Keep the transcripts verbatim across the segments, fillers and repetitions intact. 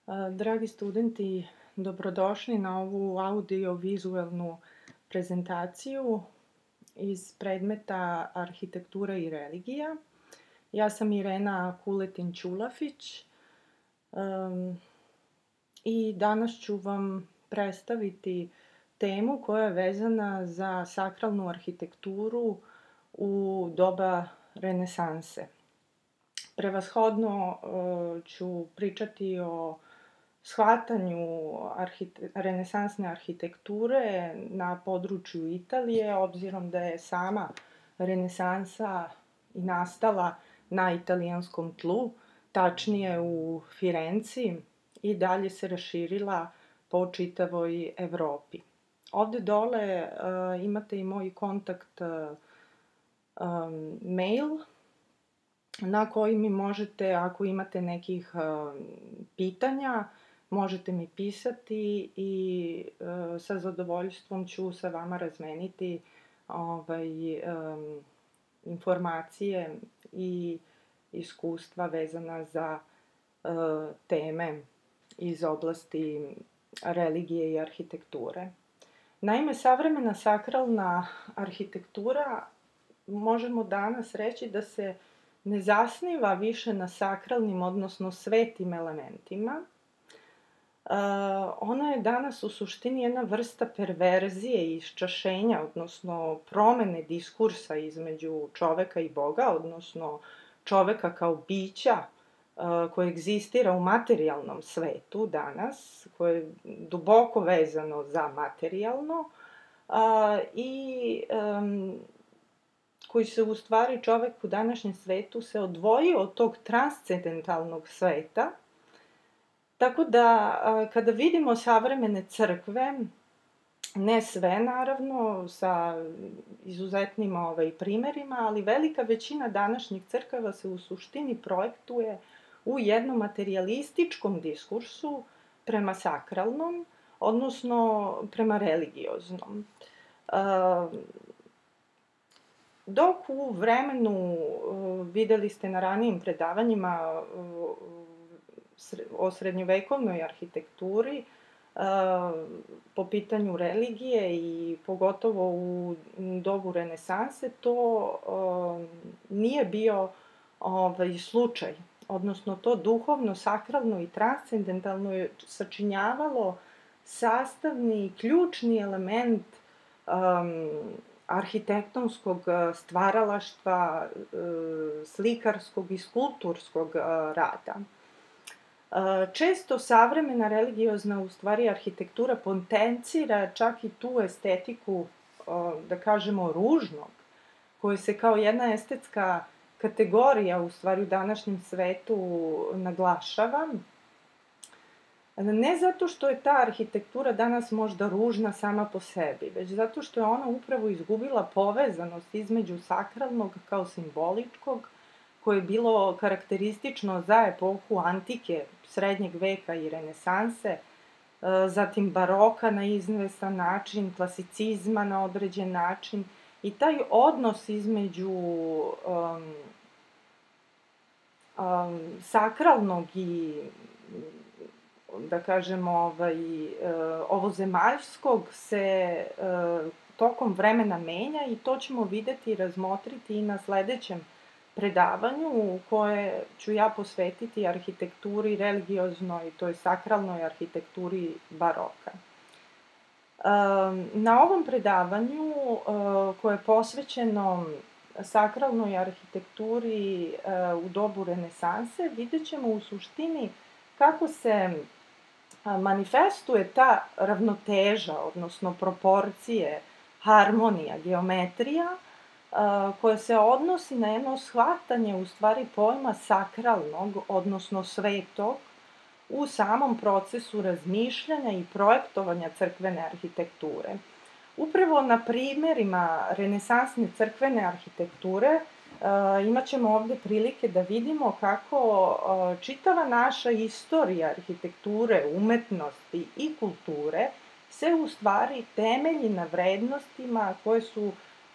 Dragi studenti, dobrodošli na ovu audio-vizualnu prezentaciju iz predmeta Arhitektura i religija. Ja sam Irena Kuletin-Ćulafić um, i danas ću vam predstaviti temu koja je vezana za sakralnu arhitekturu u doba renesanse. Prevashodno uh, ću pričati o shvatanju arhite- renesansne arhitekture na području Italije, obzirom da je sama renesansa i nastala na italijanskom tlu, tačnije u Firenci, i dalje se raširila po čitavoj Evropi. Ovde dole uh, imate i moj kontakt uh, um, mail, na koji mi možete, ako imate nekih uh, pitanja, možete mi pisati i uh, sa zadovoljstvom ću sa vama razmeniti ovaj, um, informacije i iskustva vezana za uh, teme iz oblasti religije i arhitekture. Naime, savremena sakralna arhitektura možemo danas reći da se ne zasniva više na sakralnim, odnosno svetim elementima. Uh, ona je danas u suštini jedna vrsta perverzije i iščašenja, odnosno promene diskursa između čoveka i Boga, odnosno čoveka kao bića uh, koje egzistira u materijalnom svetu danas, koje je duboko vezano za materijalno uh, i um, koji se u stvari čovek u današnjem svetu se odvojio od tog transcendentalnog sveta. Tako da kada vidimo savremene crkve, ne sve naravno, sa izuzetnim ovaj, primerima, ali velika većina današnjih crkava se u suštini projektuje u jednom materijalističkom diskursu prema sakralnom, odnosno prema religioznom. Dok u vremenu, videli ste na ranijim predavanjima o srednjovekovnoj arhitekturi, po pitanju religije i pogotovo u dobu renesanse, to nije bio ovaj, slučaj. Odnosno, to duhovno, sakralno i transcendentalno je sačinjavalo sastavni i ključni element um, arhitektonskog stvaralaštva, slikarskog i skulpturskog rada. Često savremena religiozna, u stvari, arhitektura potencira čak i tu estetiku, da kažemo, ružnog, koja se kao jedna estetska kategorija, u stvari, u današnjem svetu naglašava. Ne zato što je ta arhitektura danas možda ružna sama po sebi, već zato što je ona upravo izgubila povezanost između sakralnog kao simboličkog, koje je bilo karakteristično za epohu antike, srednjeg veka i renesanse, zatim baroka na izvestan način, klasicizma na određen način, i taj odnos između um, um, sakralnog i, da kažemo, ovaj, ovozemaljskog se tokom vremena menja, i to ćemo videti i razmotriti i na sledećem predavanju, u koje ću ja posvetiti arhitekturi religioznoj, to je sakralnoj arhitekturi baroka. Na ovom predavanju, koje je posvećeno sakralnoj arhitekturi u dobu renesanse, vidjet ćemo u suštini kako se manifestuje ta ravnoteža, odnosno proporcije, harmonija, geometrija, koja se odnosi na jedno shvatanje, u stvari, pojma sakralnog, odnosno svetog, u samom procesu razmišljanja i projektovanja crkvene arhitekture. Upravo na primerima renesansne crkvene arhitekture imat ćemo ovde prilike da vidimo kako čitava naša istorija arhitekture, umetnosti i kulture se u stvari temelji na vrednostima koje su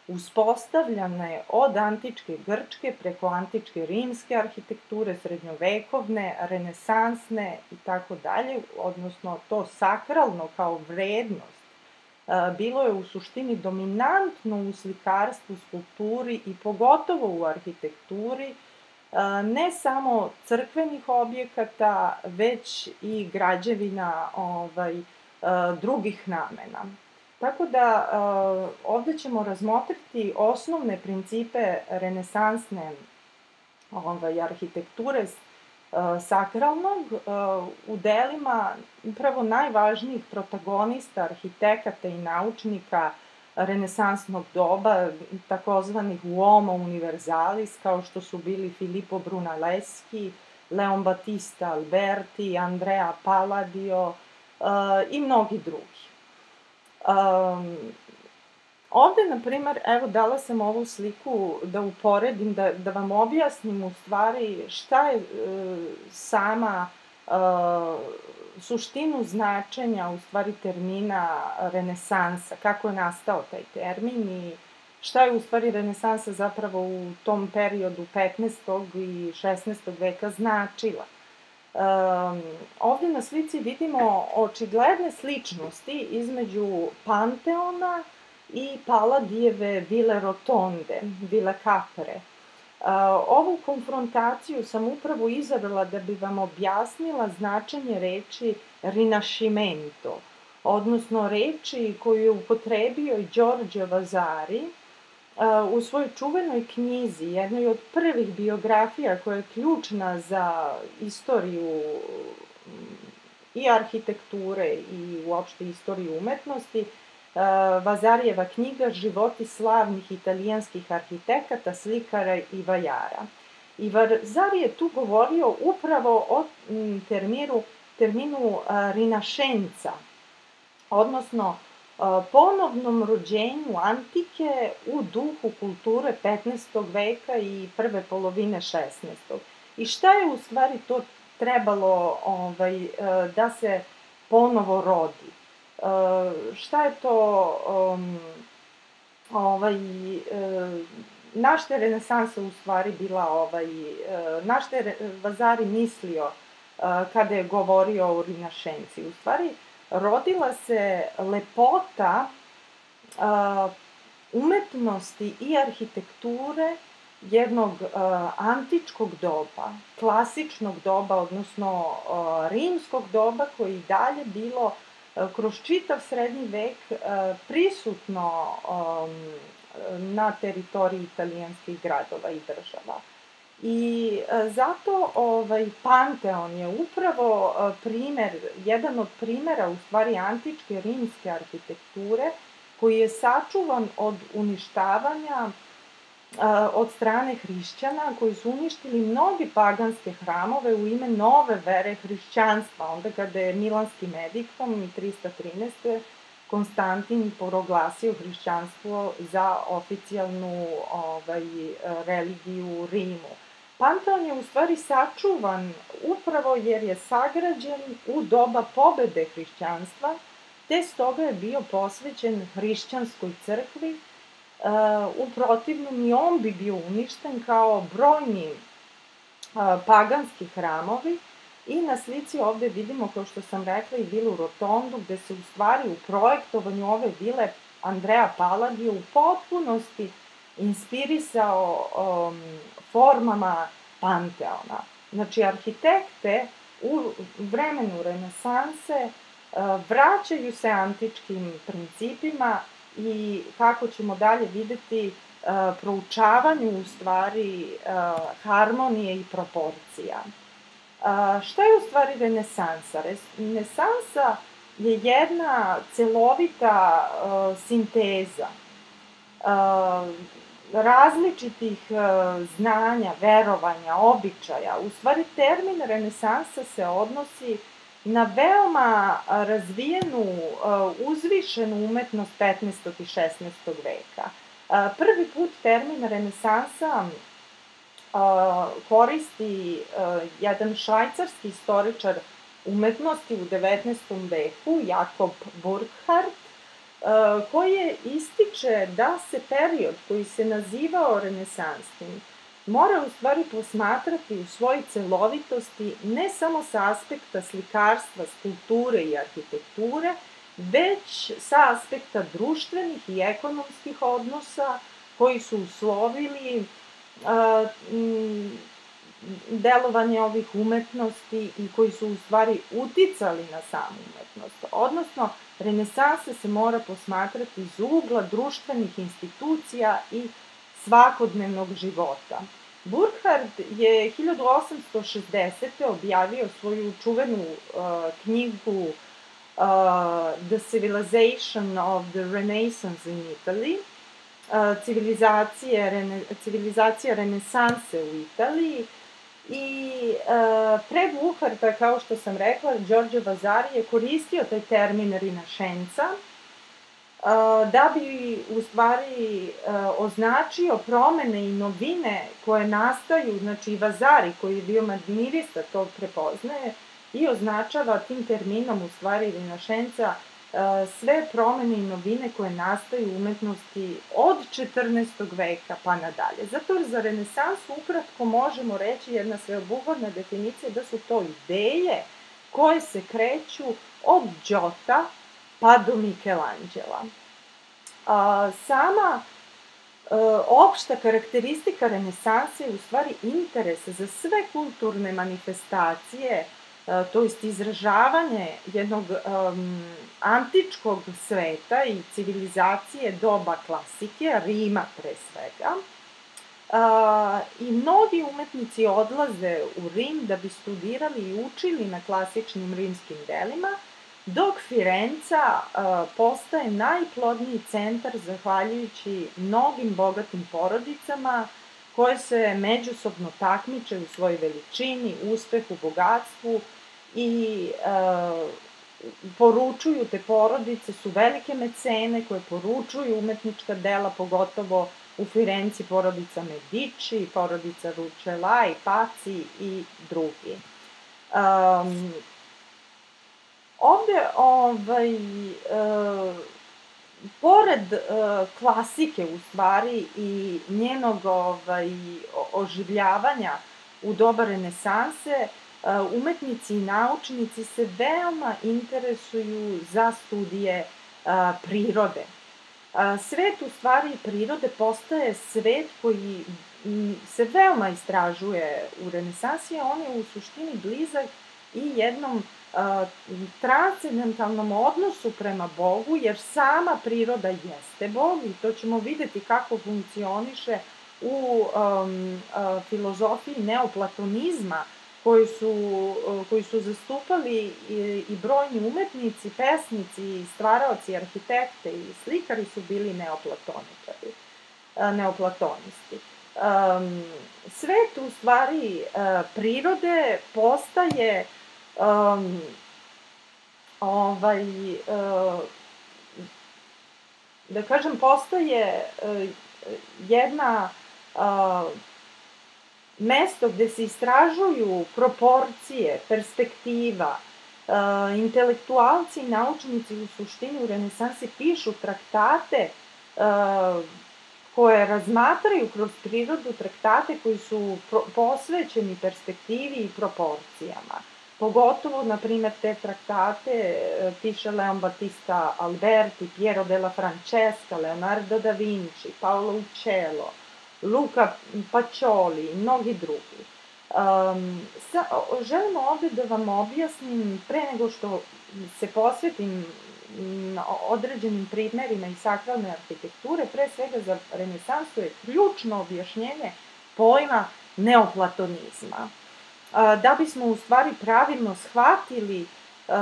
uspostavljane od antičke Grčke preko antičke rimske arhitekture, srednjovekovne, renesansne i tako dalje, odnosno to sakralno kao vrednost, bilo je u suštini dominantno u slikarstvu, skulpturi i pogotovo u arhitekturi, ne samo crkvenih objekata, već i građevina ovaj, drugih namena. Tako da ovde ćemo razmotriti osnovne principe renesansne ovaj, arhitekture sakralnog u delima upravo najvažnijih protagonista, arhitekata i naučnika renesansnog doba, takozvanih uomo universalis, kao što su bili Filippo Brunelleschi, Leon Battista Alberti, Andrea Palladio i mnogi drugi. Um, ovde, na primer, evo dala sam ovu sliku da uporedim, da, da vam objasnim u stvari šta je e, sama e, suštinu značenja u stvari termina renesansa, kako je nastao taj termin i šta je u stvari renesansa zapravo u tom periodu petnaestog i šesnaestog veka značila. Um, ovde na slici vidimo očigledne sličnosti između Panteona i Palladijeve Vile Rotonde, Vile Capre. Uh, ovu konfrontaciju sam upravo izabrala da bi vam objasnila značenje reči Rinascimento, odnosno reči koju je upotrebio i Giorgio Vasari u svojoj čuvenoj knjizi, jednoj od prvih biografija koja je ključna za istoriju i arhitekture i uopšte istoriju umetnosti, Vazarijeva knjiga Životi slavnih italijanskih arhitekata, slikara i vajara. I Vasari je tu govorio upravo o terminu, terminu Rinascenza, odnosno ponovnom rođenju antike u duhu kulture petnaestog veka i prve polovine šesnaestog. I šta je u stvari to trebalo ovaj, da se ponovo rodi? Šta je to, um, ovaj, na što je renesansa u stvari bila, ovaj, na što je Vasari mislio kada je govorio o Rinascenzi? U stvari, rodila se lepota uh, umetnosti i arhitekture jednog uh, antičkog doba, klasičnog doba, odnosno uh, rimskog doba, koji i dalje bilo uh, kroz čitav srednji vek uh, prisutno um, na teritoriji italijanskih gradova i država. I zato ovaj, Panteon je upravo primer, jedan od primera u stvari antičke rimske arhitekture koji je sačuvan od uništavanja od strane hrišćana koji su uništili mnogi paganske hramove u ime nove vere hrišćanstva, onda kada je milanskim ediktom trista trinaeste. Konstantin proglasio hrišćanstvo za oficijalnu ovaj, religiju u Rimu. Panteon je u stvari sačuvan upravo jer je sagrađen u doba pobede hrišćanstva, te stoga je bio posvećen hrišćanskoj crkvi. U protivnom i on bi bio uništen kao brojni paganski hramovi. I na slici ovde vidimo, kao što sam rekla, i vilu Rotondu, gde se u stvari u projektovanju ove vile Andrea Palladio u potpunosti inspirisao um, formama Panteona. Znači, arhitekte u vremenu renesanse uh, vraćaju se antičkim principima i, kako ćemo dalje videti, uh, proučavanju u stvari uh, harmonije i proporcija. Uh, šta je u stvari renesansa? Renesansa je jedna celovita uh, sinteza uh, različitih uh, znanja, verovanja, običaja. U stvari termin renesansa se odnosi na veoma razvijenu, uh, uzvišenu umetnost petnaestog i šesnaestog veka. Uh, prvi put termin renesansa Uh, koristi uh, jedan švajcarski istoričar umetnosti u devetnaestom veku, Jakob Burckhardt, koje ističe da se period koji se nazivao renesansnim mora u stvari posmatrati u svojoj celovitosti ne samo sa aspekta slikarstva, skulpture i arhitekture, već sa aspekta društvenih i ekonomskih odnosa koji su uslovili delovanje ovih umetnosti i koji su u stvari uticali na samu umetnost. Odnosno, renesansa se mora posmatrati iz ugla društvenih institucija i svakodnevnog života. Burckhardt je hiljadu osamsto šezdesete. objavio svoju čuvenu uh, knjigu uh, The Civilization of the Renaissance in Italy, uh, civilizacija, rene, civilizacija renesanse u Italiji, i uh, pre Burckhardta, kao što sam rekla, Giorgio Vasari je koristio taj termin rinašenca, da bi u stvari označio promene i novine koje nastaju, znači i Vasari koji je bio madmirista to prepoznaje i označava tim terminom u stvari rinašenca sve promene i novine koje nastaju u umetnosti od četrnaestog veka pa nadalje. Zato za renesansu ukratko možemo reći jedna sveobuhvatna definicija da su to ideje koje se kreću od Giota pa do Michelangela. A, sama e, opšta karakteristika renesanse je u stvari interes za sve kulturne manifestacije, e, to jest izražavanje jednog um, antičkog sveta i civilizacije doba klasike, Rima pre svega. A, I mnogi umetnici odlaze u Rim da bi studirali i učili na klasičnim rimskim delima, dok Firenca uh, postaje najplodniji centar zahvaljujući mnogim bogatim porodicama koje se međusobno takmiče u svojoj veličini, uspehu, bogatstvu i uh, poručuju, te porodice su velike mecene koje poručuju umetnička dela, pogotovo u Firenci porodica Medici, porodica Rucellai, Pazzi i drugi. Um, Ovde, ovaj, e, pored e, klasike u stvari i njenog ovaj, oživljavanja u doba renesanse, e, umetnici i naučnici se veoma interesuju za studije e, prirode. E, svet u stvari prirode postaje svet koji m, se veoma istražuje u renesansi, a on je u suštini blizak i jednom transcendentalnom odnosu prema Bogu, jer sama priroda jeste Bog i to ćemo videti kako funkcioniše u um, uh, filozofiji neoplatonizma koji su, uh, koji su zastupali i, i brojni umetnici, pesnici, stvaraoci, arhitekte i slikari su bili neoplatoničari, uh, neoplatonisti. Um, svet u stvari uh, prirode postaje Um, ovaj, uh, da kažem, postaje uh, jedna uh, mesto gde se istražuju proporcije, perspektiva, uh, intelektualci i naučnici u suštini u renesansi pišu traktate uh, koje razmatraju kroz prirodu, traktate koji su posvećeni perspektivi i proporcijama. Pogotovo, na primjer, te traktate piše Leon Battista Alberti, Piero della Francesca, Leonardo da Vinci, Paolo Uccello, Luca Pacioli i mnogi drugi. Um, sa, želim ovde da vam objasnim, pre nego što se posvetim određenim primerima i sakralne arhitekture, pre svega za renesansu je ključno objašnjenje pojma neoplatonizma. Da bismo u stvari pravilno shvatili uh,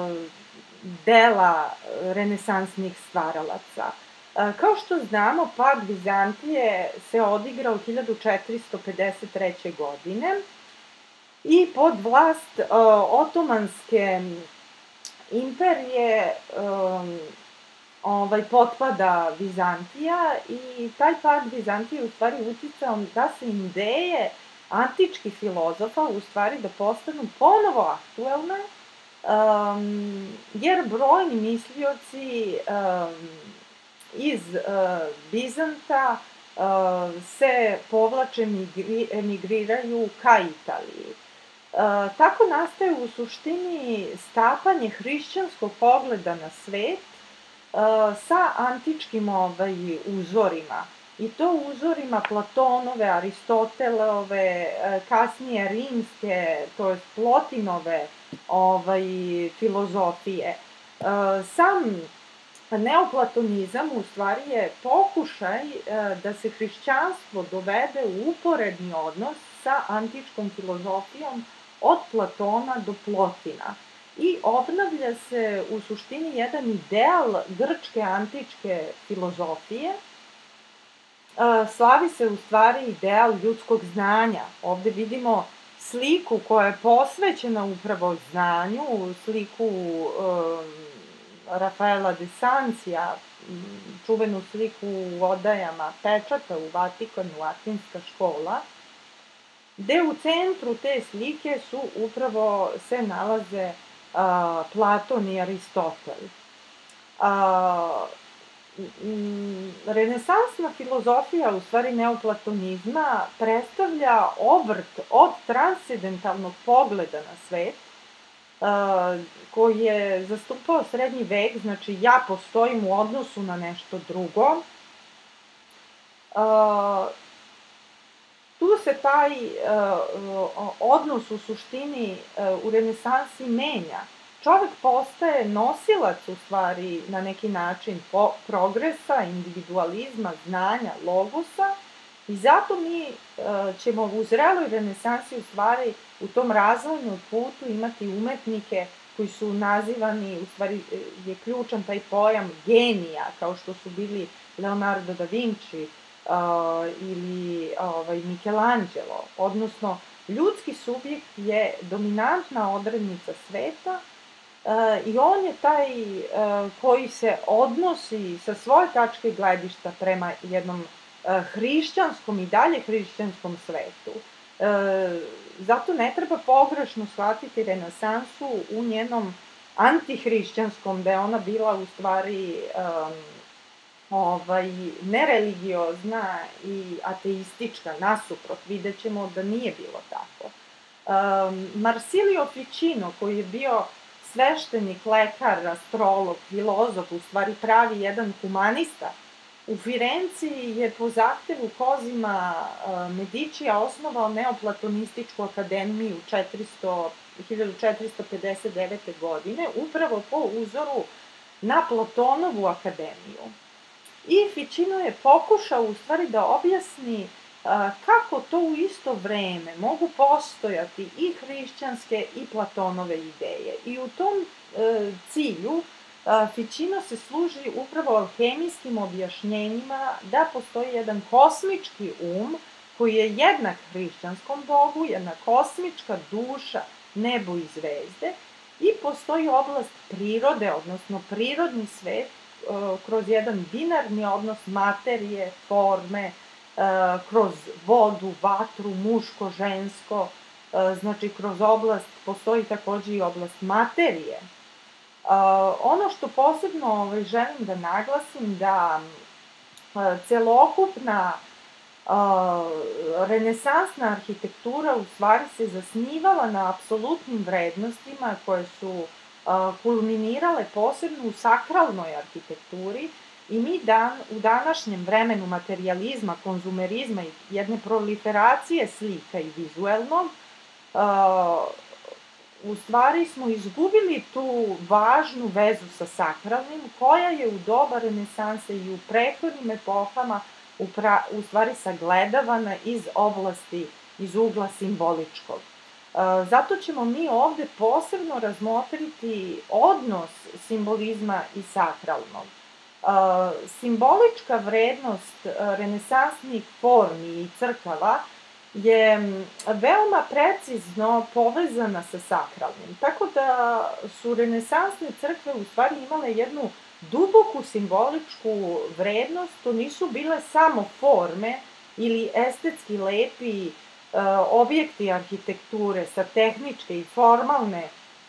dela renesansnih stvaralaca. Uh, kao što znamo, pad Vizantije se odigrao hiljadu četiristo pedeset treće. godine i pod vlast uh, Otomanske imperije um, ovaj, potpada Vizantija i taj pad Vizantije u stvari uticao da se ideje antičkih filozofa u stvari da postanu ponovo aktuelne um, jer brojni mislioci um, iz uh, Bizanta uh, se povlače, migri, emigriraju ka Italiji. Uh, tako nastaje u suštini stapanje hrišćanskog pogleda na svet uh, sa antičkim ovaj, uzorima. I to uzorima Platonove, Aristotelove, kasnije rimske, to je Plotinove ovaj, filozofije. Sam neoplatonizam u stvari je pokušaj da se hrišćanstvo dovede u uporedni odnos sa antičkom filozofijom od Platona do Plotina. I obnavlja se u suštini jedan ideal grčke antičke filozofije. Slavi se u stvari ideal ljudskog znanja. Ovde vidimo sliku koja je posvećena upravo znanju, sliku um, Rafaela de Sancija, čuvenu sliku u odajama pečata u Vatikanu, Latinska škola, gde u centru te slike su upravo se nalaze uh, Platon i Aristotel. Uh, Renesansna filozofija, u stvari neoplatonizma, predstavlja obrt od transcendentalnog pogleda na svet, koji je zastupao srednji vek, znači ja postojim u odnosu na nešto drugo. Tu se taj odnos u suštini u renesansi menja. Čovek postaje nosilac, u stvari, na neki način progresa, individualizma, znanja, logosa, i zato mi ćemo u zreloj renesansi, u stvari, u tom razvojnom putu imati umetnike koji su nazivani, u stvari je ključan taj pojam genija, kao što su bili Leonardo da Vinci ili Michelangelo, odnosno ljudski subjekt je dominantna odrednica sveta. Uh, I on je taj uh, koji se odnosi sa svoje tačke gledišta prema jednom uh, hrišćanskom i dalje hrišćanskom svetu. Uh, zato ne treba pogrešno shvatiti renesansu u njenom antihrišćanskom, da je ona bila u stvari um, ovaj, nereligiozna i ateistička, nasuprot, vidjet ćemo da nije bilo tako. Um, Marsilio Ficino, koji je bio sveštenik, lekar, astrolog, filozof, u stvari pravi jedan humanista, u Firenci je po zahtevu Kozima Medičija osnovao neoplatonističku akademiju hiljadu četiristo pedeset devete. godine, upravo po uzoru na Platonovu akademiju. I Ficino je pokušao u stvari da objasni kako to u isto vreme mogu postojati i hrišćanske i Platonove ideje. I u tom e, cilju e, Ficino se služi upravo alhemijskim objašnjenjima da postoji jedan kosmički um koji je jednak hrišćanskom bogu, jedna kosmička duša, nebo i zvezde, i postoji oblast prirode, odnosno prirodni svet, e, kroz jedan binarni odnos materije, forme, kroz vodu, vatru, muško, žensko, znači kroz oblast, postoji takođe i oblast materije. Ono što posebno ovaj, želim da naglasim, da celokupna renesansna arhitektura u stvari se zasnivala na apsolutnim vrednostima koje su kulminirale posebno u sakralnoj arhitekturi. I mi dan, u današnjem vremenu materijalizma, konzumerizma i jedne proliferacije slika i vizuelnog, uh, u stvari smo izgubili tu važnu vezu sa sakralnim, koja je u doba renesanse i u prethodnim epohama u, pra, u stvari sagledavana iz oblasti, iz ugla simboličkog. Uh, zato ćemo mi ovde posebno razmotriti odnos simbolizma i sakralnog. Uh, simbolička vrednost uh, renesansnih formi i crkava je veoma precizno povezana sa sakralnim. Tako da su renesansne crkve u stvari imale jednu duboku simboličku vrednost, to nisu bile samo forme ili estetski lepi uh, objekti arhitekture sa tehničke i formalne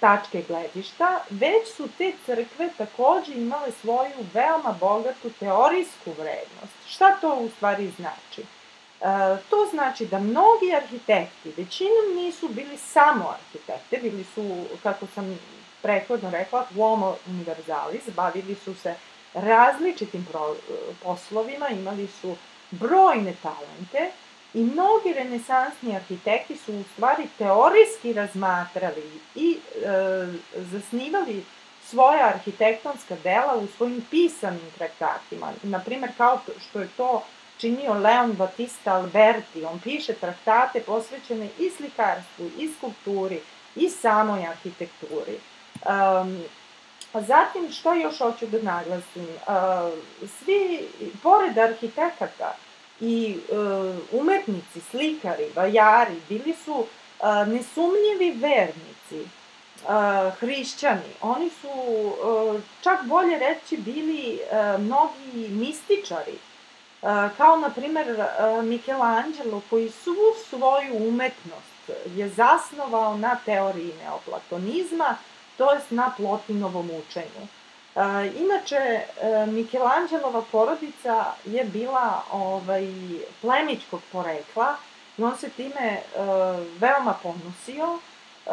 tačke gledišta, već su te crkve takođe imale svoju veoma bogatu teorijsku vrednost. Šta to u stvari znači? E, to znači da mnogi arhitekti, većinom nisu bili samo arhitekte, bili su, kako sam prethodno rekla, uomo univerzalis, bavili su se različitim poslovima, imali su brojne talente i mnogi renesansni arhitekti su u stvari teorijski razmatrali i e, zasnivali svoja arhitektonska dela u svojim pisanim traktatima. Naprimer, kao što je to činio Leon Battista Alberti, on piše traktate posvećene i slikarstvu, i skulpturi, i samoj arhitekturi. Um, Zatim, što još hoću da naglasim? Svi, pored arhitekata i umetnici, slikari, vajari, bili su nesumnjivi vernici, hrišćani. Oni su, čak bolje reći, bili mnogi mističari, kao na primer Michelangelo, koji svu svoju umetnost je zasnovao na teoriji neoplatonizma, to jest na Plotinovom učenju. E, inače, Michelangelova porodica je bila ovaj, plemićkog porekla i on se time e, veoma ponosio. E,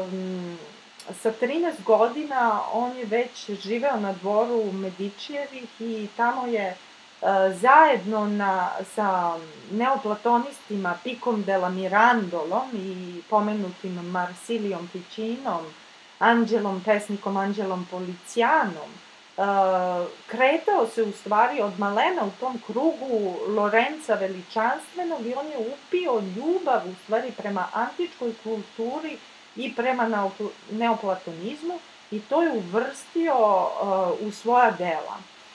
sa trinaest godina on je već živeo na dvoru Medičijevih i tamo je e, zajedno na, sa neoplatonistima Picom della Mirandolom i pomenutim Marsilijom Ficinom, Anđelom, pesnikom Anđelom Policijanom, kretao se u stvari od malena u tom krugu Lorenca Veličanstvenog i on je upio ljubav u stvari prema antičkoj kulturi i prema neoplatonizmu i to je uvrstio u svoja dela.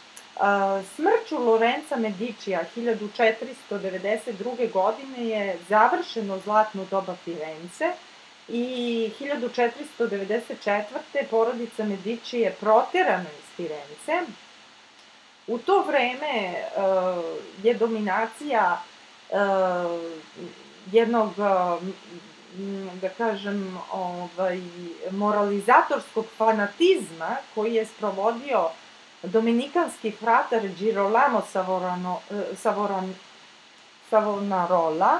Smrću Lorenca Medičija hiljadu četiristo devedeset druge. godine je završeno zlatno doba Firence, i hiljadu četiristo devedeset četvrte. porodica Mediči je proterana iz Firence. U to vreme uh, je dominacija uh, jednog, uh, da kažem, ovaj, moralizatorskog fanatizma koji je sprovodio dominikanski fratar Girolamo Savorano, Savoran, Savonarola,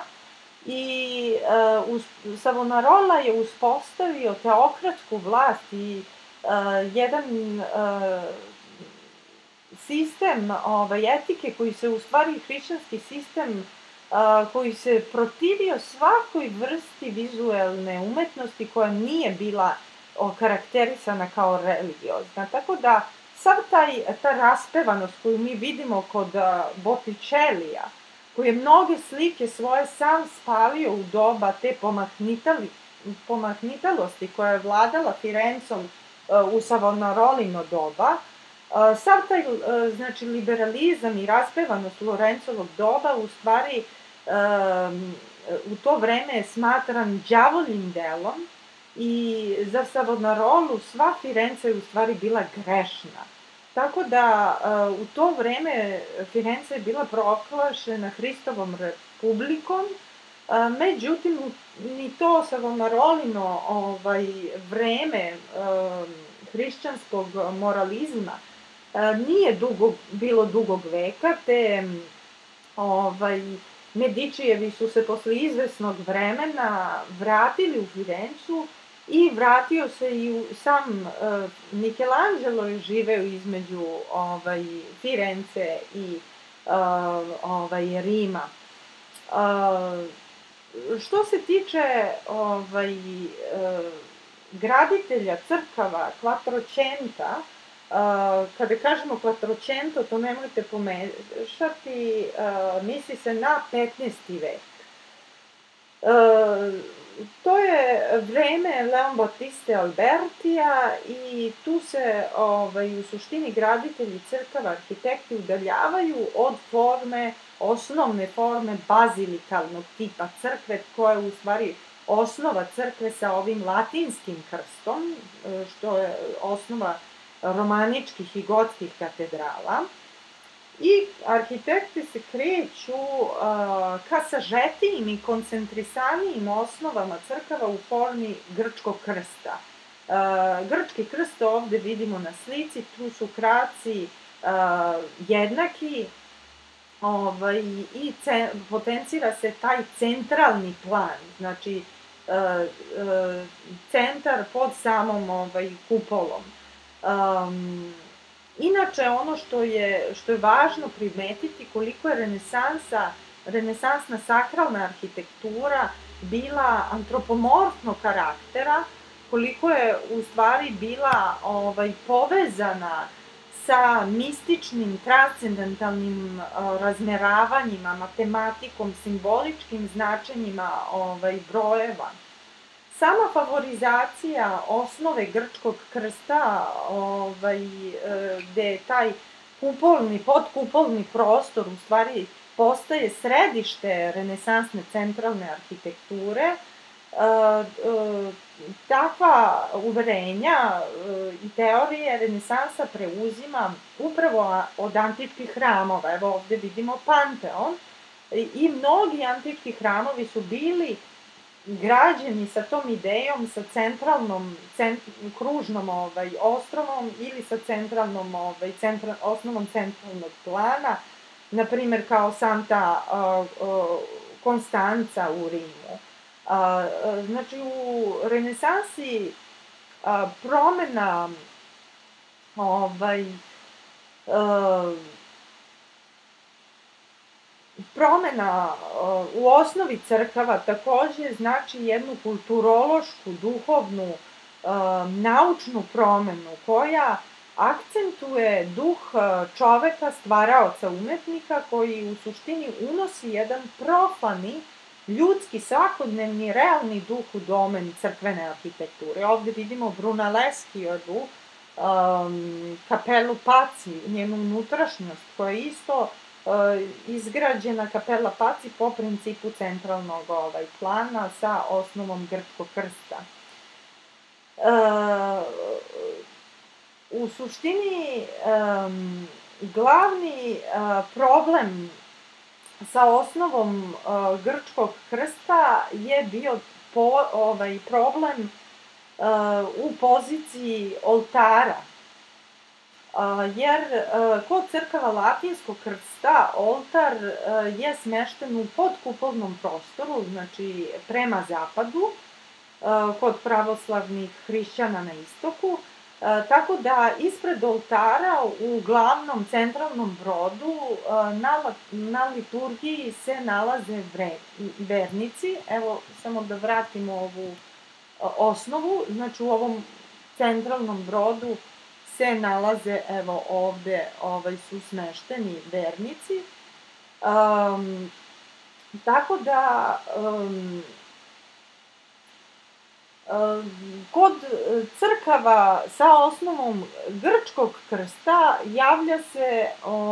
i uh, Savonarola je uspostavio teokratsku vlast i uh, jedan uh, sistem ovaj, etike koji se u stvari hrišćanski sistem uh, koji se protivio svakoj vrsti vizuelne umetnosti koja nije bila okarakterisana kao religiozna. Tako da sav taj, ta raspevanost koju mi vidimo kod uh, Bottičelija, koji je mnoge slike svoje sam spalio u doba te pomahnitalosti koja je vladala Firencom u Savonarolino doba, sav taj, znači, liberalizam i raspevanost Lorencovog doba u stvari u to vreme je smatran đavoljim delom i za Savonarolu sva Firenca je u stvari bila grešna. Tako da u to vreme Firenca je bila proglašena Hristovom republikom, međutim ni to Savonarolino ovaj, vreme hrišćanskog moralizma nije dugo, bilo dugog veka, te ovaj, Medičijevi su se posle izvesnog vremena vratili u Firencu i vratio se i u sam uh, Michelangelo je živeo između ovaj, Firence i uh, ovaj, Rima. Uh, što se tiče ovaj, uh, graditelja crkava Quattrocenta, uh, kada kažemo Quattrocento, to nemojte pomešati, uh, misli se na petnaesti vek. Uh, To je vreme Leon Battiste Albertija i tu se ovaj, u suštini graditelji crkava, arhitekti udaljavaju od forme, osnovne forme bazilikalnog tipa crkve, koja je u stvari osnova crkve sa ovim latinskim krstom, što je osnova romaničkih i gotskih katedrala. I arhitekti se kreću uh, ka sažetijim i koncentrisanijim osnovama crkava u formi grčkog krsta. Grčki krst ovde vidimo na slici, tu su kraci jednaki i potencira se taj centralni plan, znači centar pod samom kupolom. Inače, ono što je važno primetiti, koliko je renesansa, renesansna sakralna arhitektura bila antropomorfnog karaktera, koliko je u stvari bila povezana sa mističnim, transcendentalnim razmeravanjima, matematikom, simboličkim značenjima brojeva. Sama favorizacija osnove grčkog krsta, gde je taj kupolni, podkupolni prostor u stvari postaje središte renesansne centralne arhitekture, takva uverenja i teorije renesansa preuzima upravo od antičkih hramova. Evo ovde vidimo Panteon i mnogi antički hramovi su bili građeni sa tom idejom, sa centralnom, kružnom ostrovom ili sa centralnom, osnovom centralnog plana, na primer kao Santa Konstanca u Rimu. Znači, u renesansi promena promena u osnovi crkava takođe znači jednu kulturološku, duhovnu, naučnu promenu koja akcentuje duh čoveka, stvaraoca, umetnika, koji u suštini unosi jedan profani, ljudski, svakodnevni, realni duh u domen crkvene arhitekture. Ovde vidimo Brunelleschijevu kapelu Paci, njenu unutrašnjost, koja je isto izgrađena kapela Paci po principu centralnog plana sa osnovom grčkog krsta. U suštini, glavni problem sa osnovom grčkog krsta je bio problem u poziciji oltara, jer kod crkava latinskog krsta oltar je smešten u podkupolnom prostoru, znači prema zapadu, kod pravoslavnih hrišćana na istoku, tako da ispred oltara u glavnom centralnom brodu na liturgiji se nalaze vernici. Evo, samo da vratimo ovu osnovu, znači u ovom centralnom brodu se nalaze, evo ovde su smešteni vernici. Tako da kod crkava sa osnovom grčkog krsta javlja se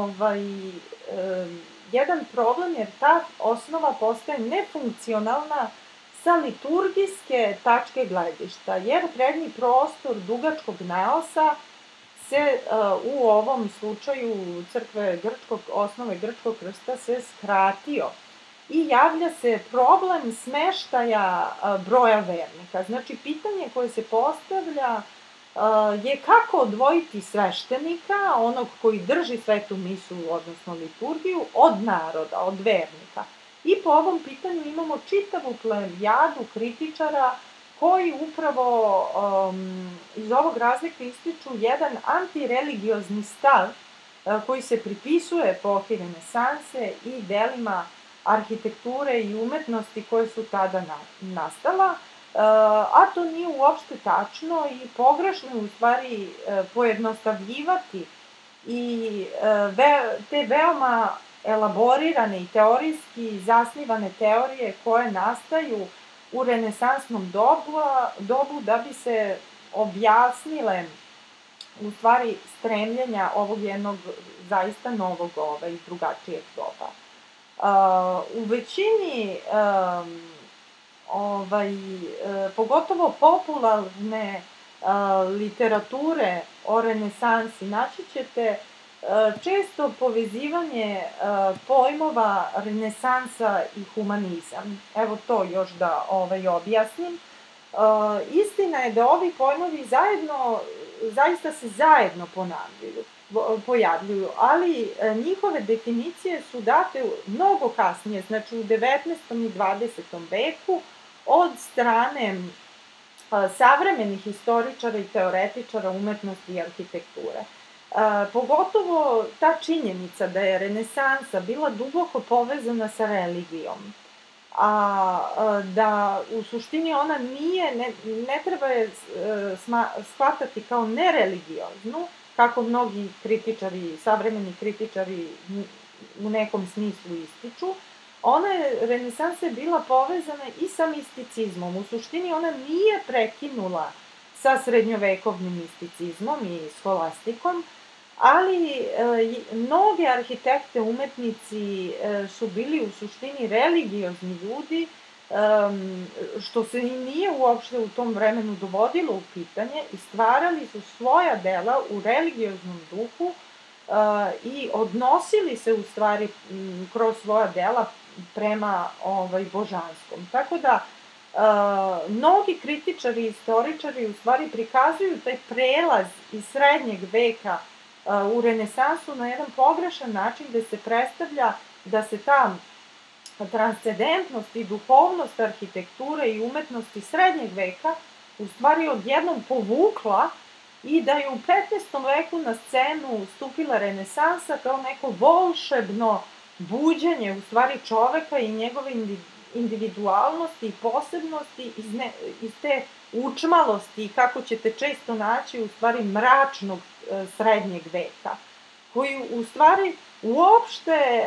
jedan problem, jer ta osnova postaje nefunkcionalna sa liturgijske tačke gledišta, jer prednji prostor dugačkog naosa se u ovom slučaju crkve grčkog, osnove grčkog krsta se skratio. I javlja se problem smeštaja broja vernika. Znači, pitanje koje se postavlja je kako odvojiti sveštenika, onog koji drži svetu misu, odnosno liturgiju, od naroda, od vernika. I po ovom pitanju imamo čitavu plejadu kritičara koji upravo iz ovog razlika ističu jedan antireligiozni stav koji se pripisuje epohi renesanse i delima arhitekture i umetnosti koje su tada nastala, a to nije uopšte tačno i pogrešno je u stvari pojednostavljivati i te veoma elaborirane i teorijski zasnivane teorije koje nastaju u renesansnom dobu da bi se objasnile u stvari stremljenja ovog jednog zaista novog i drugačijeg doba. U većini, pogotovo popularne literature o renesansi, naći ćete često povezivanje pojmova renesansa i humanizam. Evo to još da objasnim. Istina je da ovi pojmovi zajedno, zaista se zajedno ponavljaju, pojavljuju, ali njihove definicije su date mnogo kasnije, znači u devetnaestom i dvadesetom veku, od strane savremenih istoričara i teoretičara umetnosti i arhitekture. Pogotovo ta činjenica da je renesansa bila duboko povezana sa religijom, a da u suštini ona nije, ne, ne treba je shvatati kao nereligioznu, kako mnogi kritičari, savremeni kritičari u nekom smislu ističu. Ona je, renesansa je bila povezana i sa misticizmom. U suštini ona nije prekinula sa srednjovekovnim misticizmom i skolastikom, ali e, mnoge arhitekte, umetnici e, su bili u suštini religiozni ljudi, e, što se i nije uopšte u tom vremenu dovodilo u pitanje, i stvarali su svoja dela u religioznom duhu e, i odnosili se u stvari m, kroz svoja dela prema ovaj, božanskom. Tako da, e, mnogi kritičari i istoričari u stvari prikazuju taj prelaz iz srednjeg veka u renesansu na jedan pogrešan način, gde se predstavlja da se ta transcendentnost i duhovnost arhitekture i umetnosti srednjeg veka u stvari odjednom povukla i da je u petnaestom veku na scenu stupila renesansa kao neko volšebno buđenje u stvari čoveka i njegove individualnosti i posebnosti iz, ne, iz te učmalosti, kako ćete često naći u stvari mračnog e, srednjeg veka, koji u stvari uopšte e,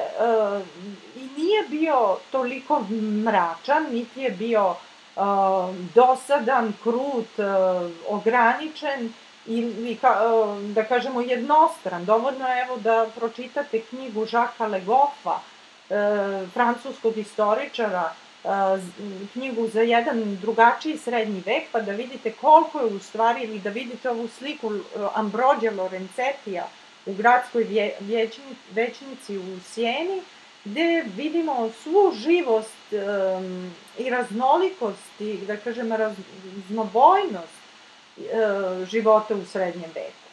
i nije bio toliko mračan, niti je bio e, dosadan, krut, e, ograničen ili ka, e, da kažemo jednostran. Dovoljno je evo da pročitate knjigu Žaka Legoffa, e, francuskog istoričara, knjigu za jedan drugačiji srednji vek, pa da vidite koliko je u stvari, ili da vidite ovu sliku Ambrogija Lorencetija u gradskoj većnici u Sijeni, gde vidimo svu živost um, i raznolikost i, da kažem, raznobojnost uh, života u srednjem veku.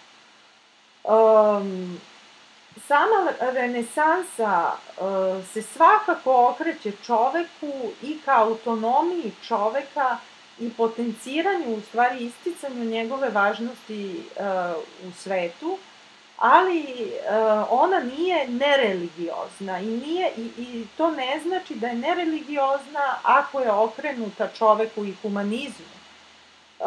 Um, Sama renesansa uh, se svakako okreće čoveku i ka autonomiji čoveka i potenciranju, u stvari isticanju njegove važnosti uh, u svetu, ali uh, ona nije nereligiozna i, nije, i, i to ne znači da je nereligiozna ako je okrenuta čoveku i humanizmu. Uh,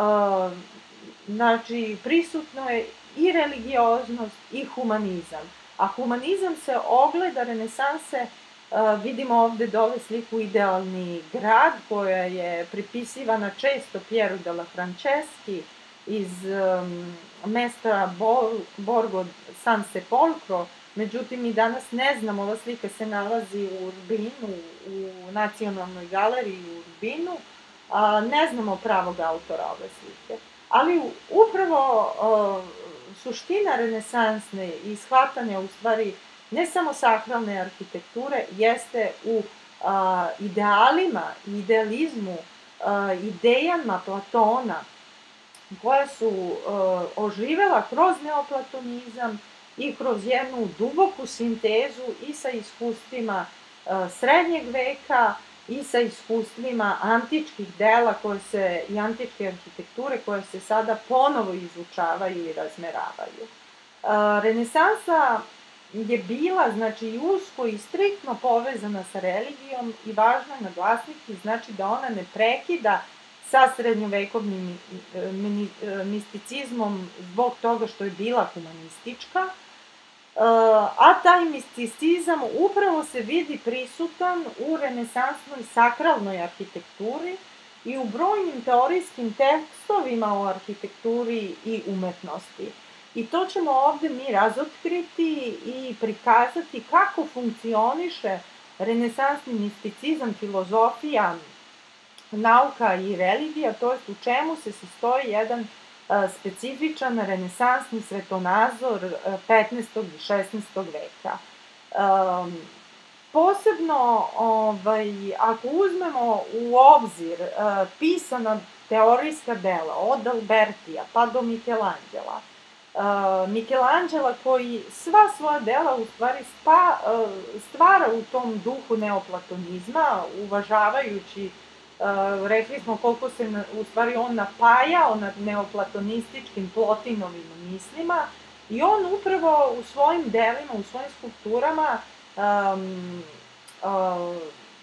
znači, prisutno je i religioznost i humanizam. A humanizam se ogleda renesanse, uh, vidimo ovde dole sliku Idealni grad, koja je pripisivana često Pieru della Franceschi iz um, mesta Bol, Borgo San Sepolcro, međutim mi danas ne znamo, ova slika se nalazi u Urbinu, u Nacionalnoj galeriji u Urbinu, a ne znamo pravog autora ove slike. Ali upravo uh, suština renesansne i shvatanja u stvari ne samo sakralne arhitekture jeste u a, idealima, idealizmu, a, idejama Platona, koja su a, oživela kroz neoplatonizam i kroz jednu duboku sintezu i sa iskustvima a, srednjeg veka i sa iskustvima antičkih dela koje se, i antičke arhitekture koje se sada ponovo izučavaju i razmeravaju. Renesansa je bila, znači, usko i striktno povezana sa religijom i važno je naglasiti, znači, da ona ne prekida sa srednjovekovnim misticizmom zbog toga što je bila humanistička, a taj misticizam upravo se vidi prisutan u renesansnoj sakralnoj arhitekturi i u brojnim teorijskim tekstovima o arhitekturi i umetnosti. I to ćemo ovde mi razotkriti i prikazati kako funkcioniše renesansni misticizam, filozofija, nauka i religija, to jest u čemu se sastoji jedan specifičan renesansni svetonazor petnaestog i šesnaestog veka. posebno ovaj, ako uzmemo u obzir uh, pisana teorijska dela od Albertija pa do Michelangela, uh, Michelangela koji sva svoja dela u stvari spa, uh, stvara u tom duhu neoplatonizma, uvažavajući, uh, rekli smo koliko se na, u stvari on napajao nad neoplatonističkim Plotinovim mislima, i on upravo u svojim delima, u svojim skulpturama um, uh,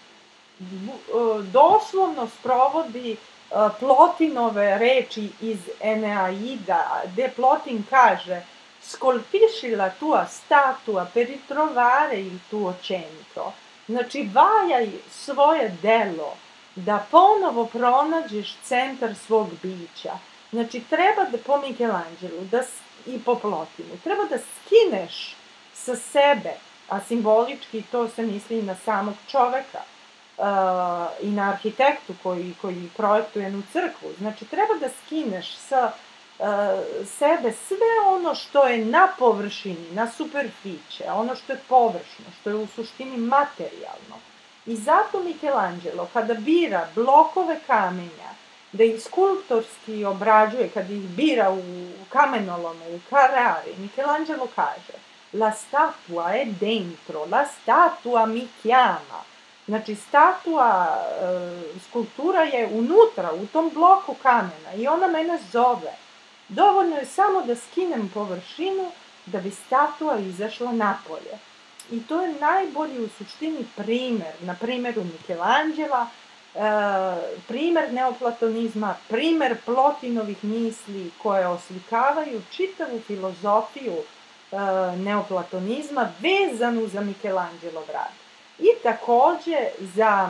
doslovno sprovodi uh, Plotinove reči iz Eneaida, gde Plotin kaže scolpisci la tua statua per ritrovare il tuo centro. Znači, vajaj svoje delo da ponovo pronađeš centar svog bića. Znači, treba da po Michelangelu da, i po Plotinu, treba da skineš sa sebe, a simbolički to se misli na samog čoveka, uh, i na arhitektu koji, koji projektuje jednu crkvu. Znači, treba da skineš sa uh, sebe sve ono što je na površini, na superficie, ono što je površno, što je u suštini materijalno. I zato Michelangelo, kada bira blokove kamenja, da ih skulptorski obrađuje, kada ih bira u kamenolomu, u Carrari, Michelangelo kaže la statua è dentro, la statua mi chiama. Znači, statua, e, skulptura je unutra, u tom bloku kamena i ona mene zove. Dovoljno je samo da skinem površinu da bi statua izašla napolje. I to je najbolji u suštini primer, na primeru Michelangela, e, primer neoplatonizma, primer Plotinovih misli koje oslikavaju čitavu filozofiju e, neoplatonizma vezanu za Michelangelov rad. I takođe za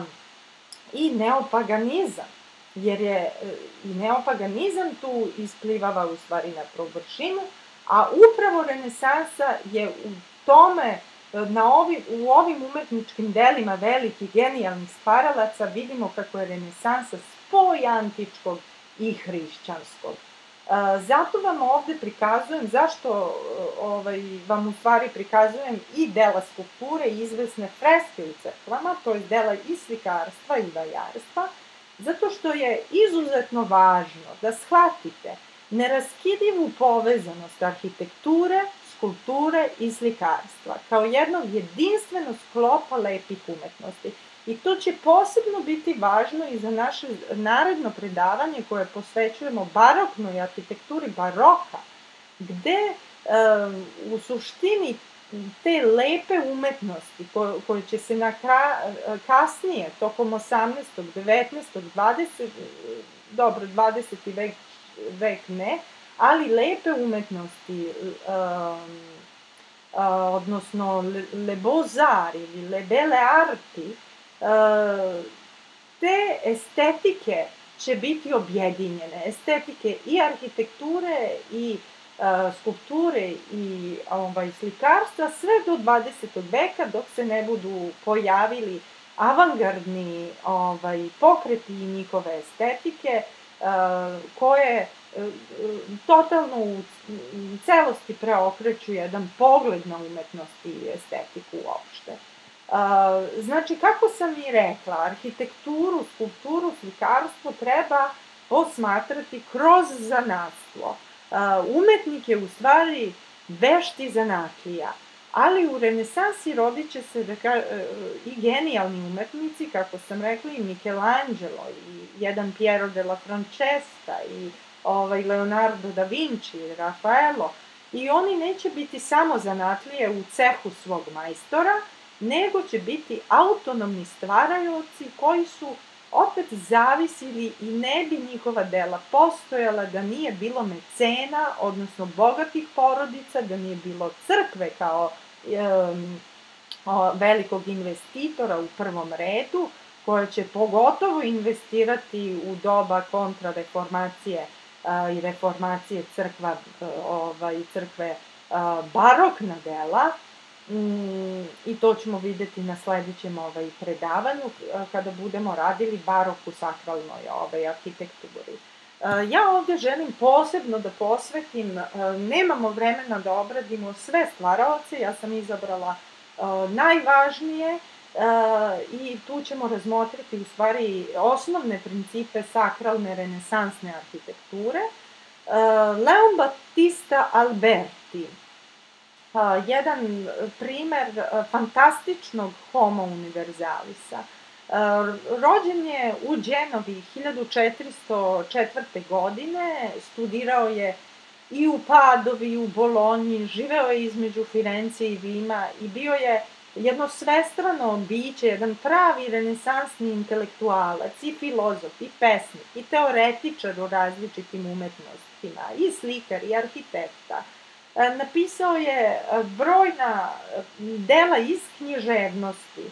i neopaganizam, jer je i neopaganizam tu isplivava u stvari na površinu, a upravo renesansa je u tome, na ovi, u ovim umetničkim delima velikih genijalnih stvaralaca vidimo kako je renesansa spoj antičkog i hrišćanskog. Zato vam ovde prikazujem, zašto ovaj, vam u stvari prikazujem i dela skulpture i izvesne freske u crkvama, to je dela i slikarstva i vajarstva, zato što je izuzetno važno da shvatite neraskidivu povezanost arhitekture, skulpture i slikarstva, kao jednog jedinstvenog sklopa lepih umetnosti. I to će posebno biti važno i za naše naredno predavanje koje posvećujemo baroknoj arhitekturi baroka, gde e, u suštini te lepe umetnosti koje, koje će se na kra, kasnije, tokom osamnaestog, devetnaestog, dvadesetog, dobro, dvadeseti vek, vek ne, ali lepe umetnosti, um, uh, odnosno le, le beaux-arts ili le belle arti, uh, te estetike će biti objedinjene, estetike i arhitekture i uh, skulpture i ovaj, slikarstva sve do dvadesetog veka, dok se ne budu pojavili avangardni ovaj, pokreti i njihove estetike, uh, koje totalno u celosti preokreću jedan pogled na umetnost i estetiku uopšte. Znači, kako sam i rekla, arhitekturu, skulpturu, slikarstvo treba posmatrati kroz zanatstvo. Umetnik je u stvari vešti zanatlija, ali u renesansi rodit će se da ka, i genijalni umetnici, kako sam rekla, i Michelangelo, i jedan Piero della Francesca, i ovaj, Leonardo da Vinci, Rafaelo, i oni neće biti samo zanatlije u cehu svog majstora, nego će biti autonomni stvaraoci koji su opet zavisili i ne bi njihova dela postojala da nije bilo mecena, odnosno bogatih porodica, da nije bilo crkve kao um, o, velikog investitora u prvom redu, koja će pogotovo investirati u doba kontrareformacije i reformacije crkva, ovaj, crkve barokna dela, i to ćemo videti na sledećem ovaj, predavanju kada budemo radili barok u sakralnoj ovaj, arhitekturi. Ja ovde želim posebno da posvetim, nemamo vremena da obradimo sve stvaraoce, ja sam izabrala najvažnije i tu ćemo razmotriti u stvari osnovne principe sakralne renesansne arhitekture. Leon Battista Alberti, jedan primer fantastičnog homo univerzalisa. Rođen je u Đenovi hiljadu četiristo četvrte. godine, studirao je i u Padovi i u Bolonji, živeo je između Firence i Rima i bio je jedno svestrano biće, jedan pravi renesansni intelektualac, i filozof, i pesnik, i teoretičar u različitim umetnostima, i slikar, i arhitekta. Napisao je brojna dela iz književnosti,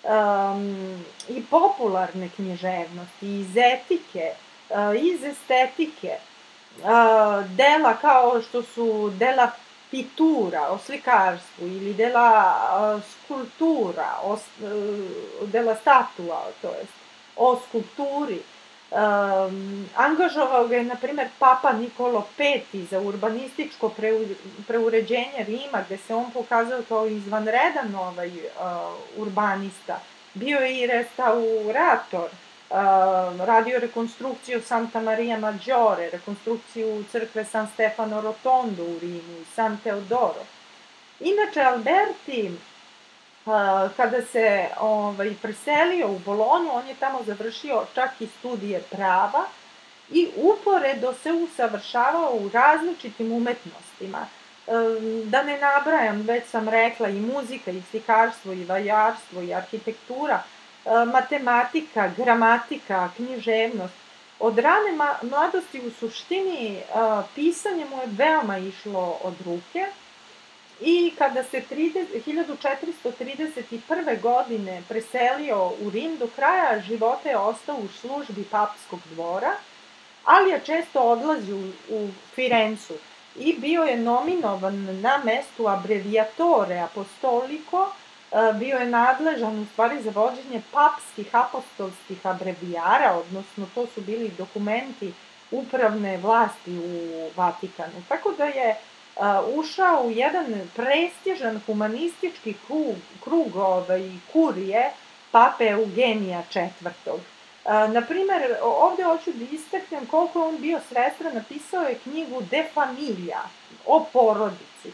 i popularne književnosti, iz etike, iz estetike, dela kao što su dela pitura, o slikarstvu, ili dela skulptura, dela statua, to jest, o skulpturi. Angažovao ga je, na primer, Papa Nikolo Peti za urbanističko preuređenje Rima, gde se on pokazao kao izvanredan urbanista. Bio je i restaurator, radio rekonstrukciju Santa Maria Maggiore, rekonstrukciju crkve San Stefano Rotondo u Rimu i San Teodoro. Inače, Alberti, kada se preselio u Bolonju, on je tamo završio čak i studije prava i uporedo se usavršavao u različitim umetnostima. Da ne nabrajam, već sam rekla, i muzika, i slikarstvo, i vajarstvo, i arhitektura, matematika, gramatika, književnost. Od rane mladosti u suštini pisanje mu je veoma išlo od ruke i kada se hiljadu četiristo trideset prve. godine preselio u Rim, do kraja života je ostao u službi papskog dvora, ali je često odlazio u Firencu i bio je nominovan na mestu abrevijatore apostoliko, bio je nadležan u stvari za vođenje papskih apostolskih abrevijara, odnosno to su bili dokumenti upravne vlasti u Vatikanu. Tako da je ušao u jedan prestižan humanistički krug kurije pape Eugenija četvrtog. Naprimer, ovde hoću da istaknem koliko je on bio svestran, napisao je knjigu De Familia, o porodici.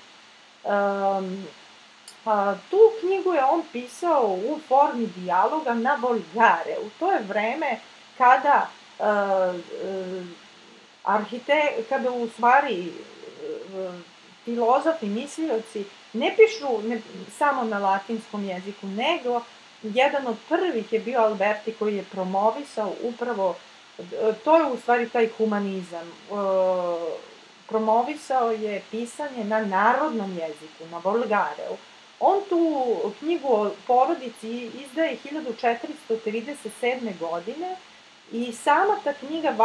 Tu knjigu je on pisao u formi dijaloga na Volgare. U to je vreme kada kada u stvari filozofi, mislioci ne pišu samo na latinskom jeziku, nego jedan od prvih je bio Alberti koji je promovisao upravo, to je u stvari taj humanizam, promovisao je pisanje na narodnom jeziku, na Volgareu. On tu knjigu o porodici izdaje hiljadu četiristo trideset sedme. godine i sama ta knjiga,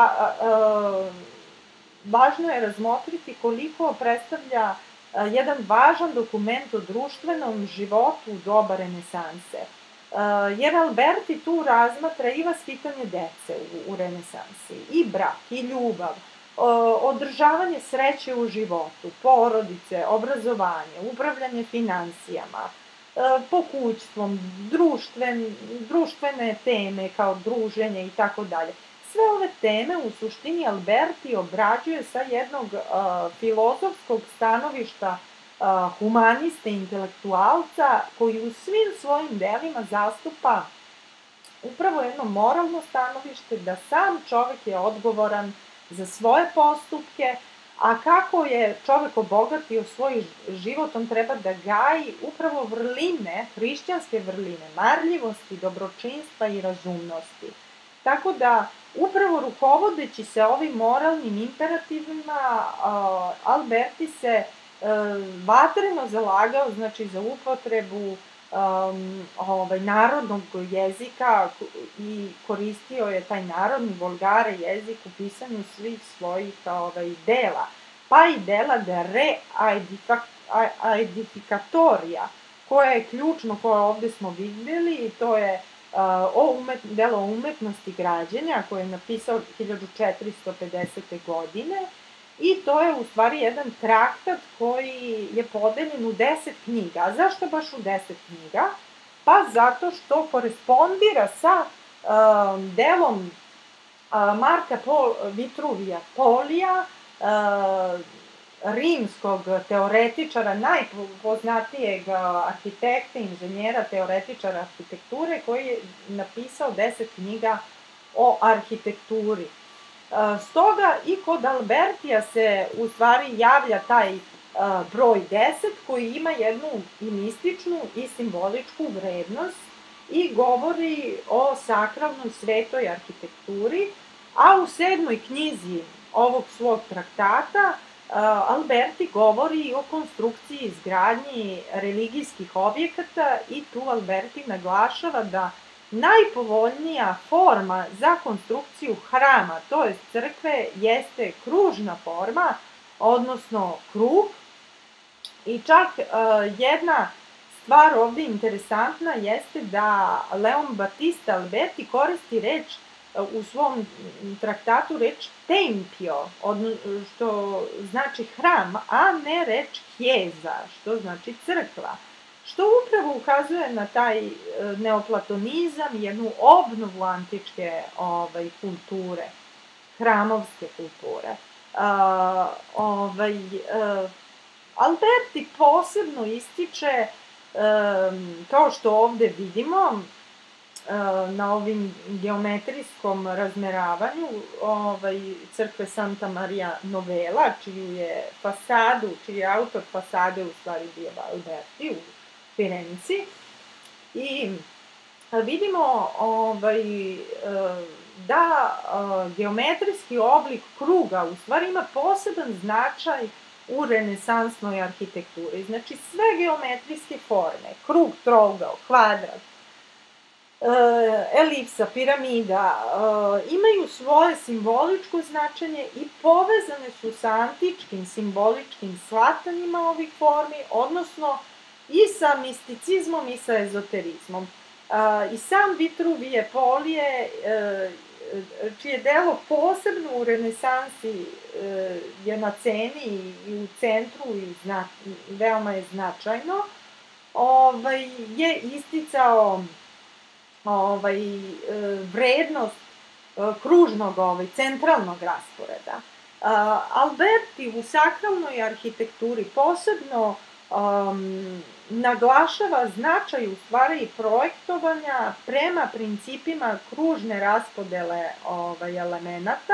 važno je razmotriti koliko predstavlja jedan važan dokument o društvenom životu u doba renesanse. Jer Alberti tu razmatra i vaspitanje dece u renesansi, i brak, i ljubav, održavanje sreće u životu, porodice, obrazovanje, upravljanje finansijama, pokućstvom, društvene teme kao druženje i tako dalje. Sve ove teme u suštini Alberti obrađuje sa jednog filozofskog stanovišta humaniste, intelektualca, koji u svim svojim delima zastupa upravo jedno moralno stanovište da sam čovek je odgovoran za svoje postupke, a kako je čovek obogatio svoj život, on treba da gaji upravo vrline, hrišćanske vrline, marljivosti, dobročinstva i razumnosti. Tako da, upravo rukovodeći se ovim moralnim imperativima, Alberti se vatreno zalagao, znači, za upotrebu narodnog jezika i koristio je taj narodni Volgare jezik u pisanju svih svojih dela, pa i dela de re aedificatorija, koje je ključno, koje ovde smo videli, i to je delo o umetnosti građenja, koje je napisao hiljadu četiristo pedesete. godine, i to je u stvari jedan traktat koji je podeljen u deset knjiga. A zašto baš u deset knjiga? Pa zato što korespondira sa um, delom uh, Marka Pol, Vitruvija Polija, uh, rimskog teoretičara, najpoznatijeg arhitekta, inženjera, teoretičara arhitekture, koji je napisao deset knjiga o arhitekturi. Stoga i kod Albertija se u stvari javlja taj broj deset koji ima jednu i mističnu i simboličku vrednost i govori o sakralnoj svetoj arhitekturi, a u sedmoj knjizi ovog svog traktata Alberti govori i o konstrukciji i izgradnji religijskih objekata i tu Alberti naglašava da najpovoljnija forma za konstrukciju hrama, to je crkve, jeste kružna forma, odnosno krug. I čak jedna stvar ovde interesantna jeste da Leon Battista Alberti koristi reč u svom traktatu reč tempio, što znači hram, a ne reč chiesa, što znači crkva. Što upravo ukazuje na taj neoplatonizam, jednu obnovu antičke ovaj, kulture, hramovske kulture. Uh, ovaj, uh, Alberti posebno ističe, um, kao što ovde vidimo, uh, na ovim geometrijskom razmeravanju ovaj, crkve Santa Maria Novella, čiju je fasadu, čiji je autor fasade u stvari bio Alberti u Firenci. I vidimo ovaj, da geometrijski oblik kruga u stvari ima poseban značaj u renesansnoj arhitekturi. Znači sve geometrijske forme, krug, trougao, kvadrat, elipsa, piramida, imaju svoje simboličko značenje i povezane su sa antičkim simboličkim shvatanjima ovih formi, odnosno i sa misticizmom i sa ezoterizmom. I sam Vitruvije Polije, čije delo posebno u renesansi je na ceni i u centru i veoma je značajno, je isticao vrednost kružnog, centralnog rasporeda. Alberti u sakralnoj arhitekturi posebno Um, naglašava značaj u stvari projektovanja prema principima kružne raspodele ovaj, elemenata,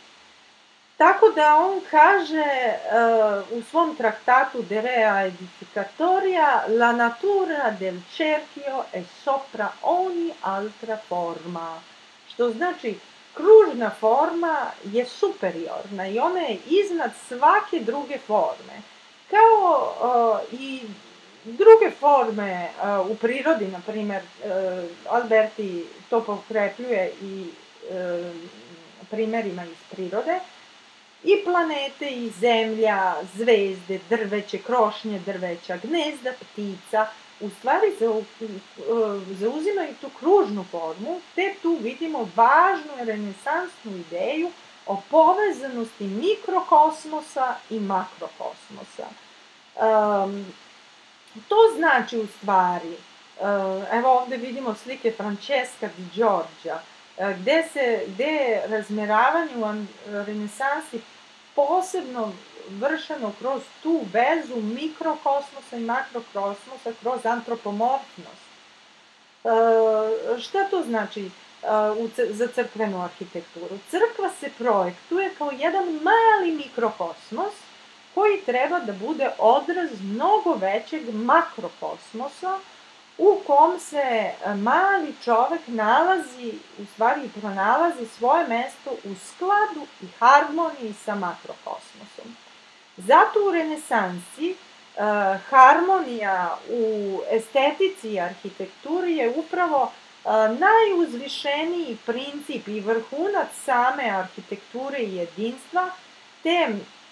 tako da on kaže uh, u svom traktatu De Rea Edificatoria la natura del cerchio è sopra ogni altra forma, što znači kružna forma je superiorna i ona je iznad svake druge forme. Kao uh, i druge forme uh, u prirodi, na primer, uh, Alberti to pokrepljuje i uh, primerima iz prirode, i planete, i zemlja, zvezde, drveće, krošnje drveća, gnezda ptica, u stvari zauzimaju tu kružnu formu, te tu vidimo važnu renesansnu ideju o povezanosti mikrokosmosa i makrokosmosa. Um, to znači u stvari, uh, evo ovde vidimo slike Francesca di Giorgia, uh, gde se, gde je razmeravanje u renesansi posebno vršeno kroz tu vezu mikrokosmosa i makrokosmosa, kroz antropomorfnost. Uh, šta to znači? Uh, za crkvenu arhitekturu. Crkva se projektuje kao jedan mali mikrokosmos koji treba da bude odraz mnogo većeg makrokosmosa u kom se mali čovek nalazi, u stvari pronalazi svoje mesto u skladu i harmoniji sa makrokosmosom. Zato u renesansi uh, harmonija u estetici i arhitekturi je upravo najuzvišeniji princip i vrhunac same arhitekture i jedinstva, te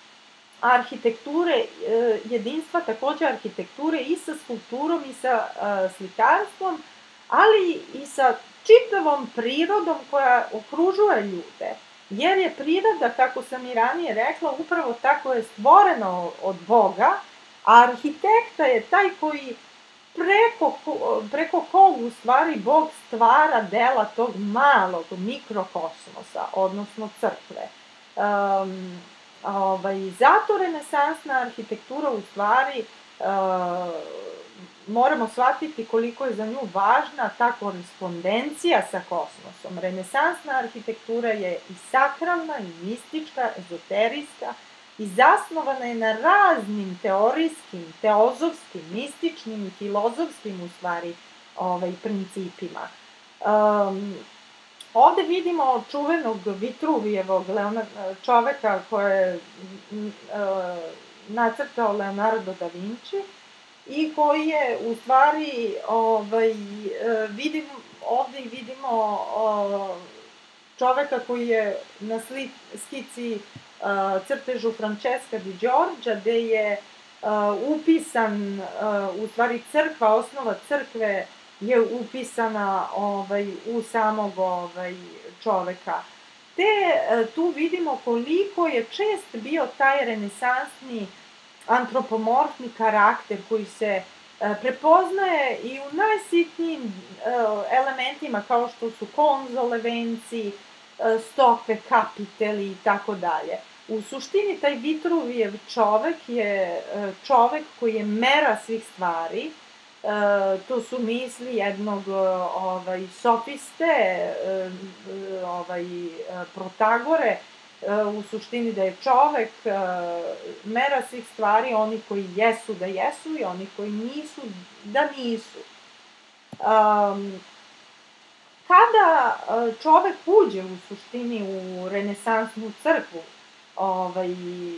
arhitekture jedinstva, takođe arhitekture i sa skulpturom i sa slikarstvom, ali i sa čitavom prirodom koja okružuje ljude. Jer je priroda, kako sam i ranije rekla, upravo tako je stvorena od Boga, a arhitekta je taj koji preko, preko kog u stvari Bog stvara dela tog malog mikrokosmosa, odnosno crkve. Um, ovaj, zato renesansna arhitektura u stvari uh, moramo shvatiti koliko je za nju važna ta korespondencija sa kosmosom. Renesansna arhitektura je i sakralna, i mistička, ezoterijska, i zasnovana je na raznim teorijskim, teozofskim, mističnim i filozofskim, u stvari, ovaj, principima. Um, ovde vidimo čuvenog Vitruvijevog čoveka koje je uh, nacrtao Leonardo da Vinci i koji je, u stvari, ovaj, vidimo, ovde vidimo uh, čoveka koji je na sli, skici Uh, crtežu Francesca di Giorgia, gde je uh, upisan, uh, u stvari crkva, osnova crkve je upisana ovaj, u samog ovaj, čoveka. Te uh, tu vidimo koliko je čest bio taj renesansni antropomorfni karakter koji se uh, prepoznaje i u najsitnijim uh, elementima kao što su konzole, venci, stope, kapiteli i tako dalje. U suštini taj Vitruvijev čovek je čovek koji je mera svih stvari, to su misli jednog ovaj, sofiste, ovaj, Protagore, u suštini da je čovek mera svih stvari, oni koji jesu da jesu i oni koji nisu da nisu. Um, Kada čovek uđe u suštini u renesansnu crkvu, ovaj,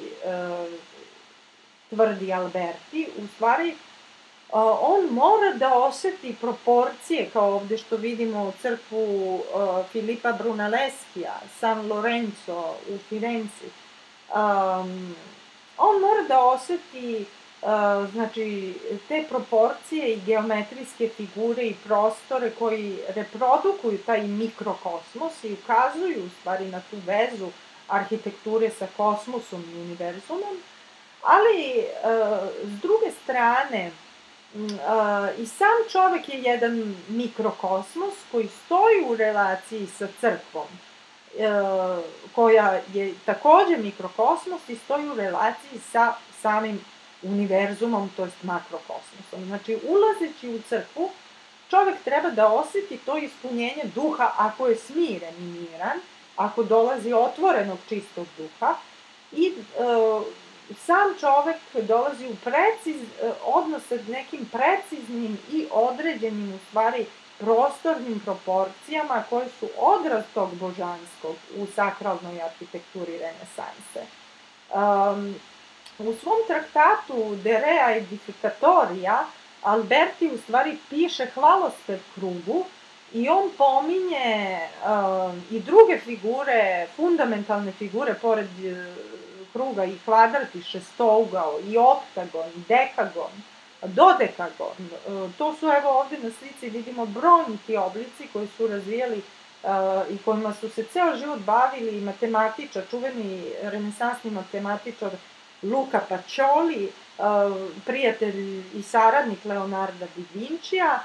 tvrdi Alberti, u stvari on mora da oseti proporcije, kao ovde što vidimo crkvu Filipa Brunelleschija, San Lorenzo u Firenci. Um, on mora da oseti Uh, znači, te proporcije i geometrijske figure i prostore koji reprodukuju taj mikrokosmos i ukazuju u stvari na tu vezu arhitekture sa kosmosom i univerzumom, ali uh, s druge strane uh, i sam čovek je jedan mikrokosmos koji stoji u relaciji sa crkvom, uh, koja je takođe mikrokosmos i stoji u relaciji sa samim univerzumom, to jest makrokosmosom. Znači, ulazeći u crkvu, čovek treba da oseti to ispunjenje duha ako je smiren i miran, ako dolazi otvorenog čistog duha i e, sam čovek dolazi u preciz, odnos sa nekim preciznim i određenim, u stvari, prostornim proporcijama koje su odraz tog božanskog u sakralnoj arhitekturi renesanse. Um, U svom traktatu De Rea Edificatoria Alberti u stvari piše hvalospev krugu i on pominje uh, i druge figure, fundamentalne figure pored uh, kruga, i kvadrat, i šestougao, i oktagon, i dekagon, dodekagon. Uh, to su, evo ovde na slici vidimo brojni ti oblici koji su razvijali uh, i kojima su se ceo život bavili matematičar, čuveni renesansni matematičar Luca Pacioli, prijatelj i saradnik Leonarda da Vincija.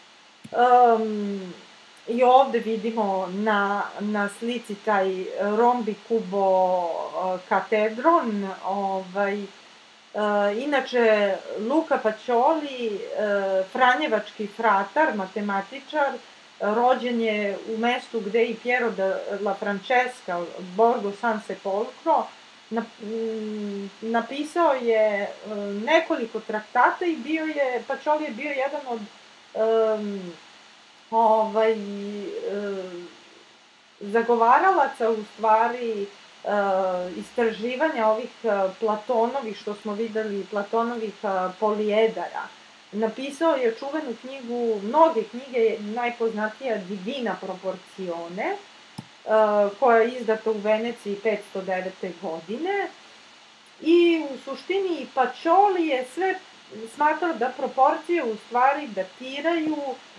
Um, I ovde vidimo na, na slici taj rombi kubo katedron. Ovaj, uh, inače, Luca Pacioli, uh, franjevački fratar, matematičar, rođen je u mestu gde i Piero della Francesca, Borgo San Sepolcro, napisao je nekoliko traktata i bio je, Pacioli je bio jedan od um, ovaj, um, zagovaralaca u stvari uh, istraživanja ovih Platonovih, što smo videli, Platonovih polijedara. Napisao je čuvenu knjigu, mnoge knjige, najpoznatija Divina Proporzione, koja je izdata u Veneciji petsto devete. godine. I u suštini Pacioli je sve smatrao da proporcije u stvari datiraju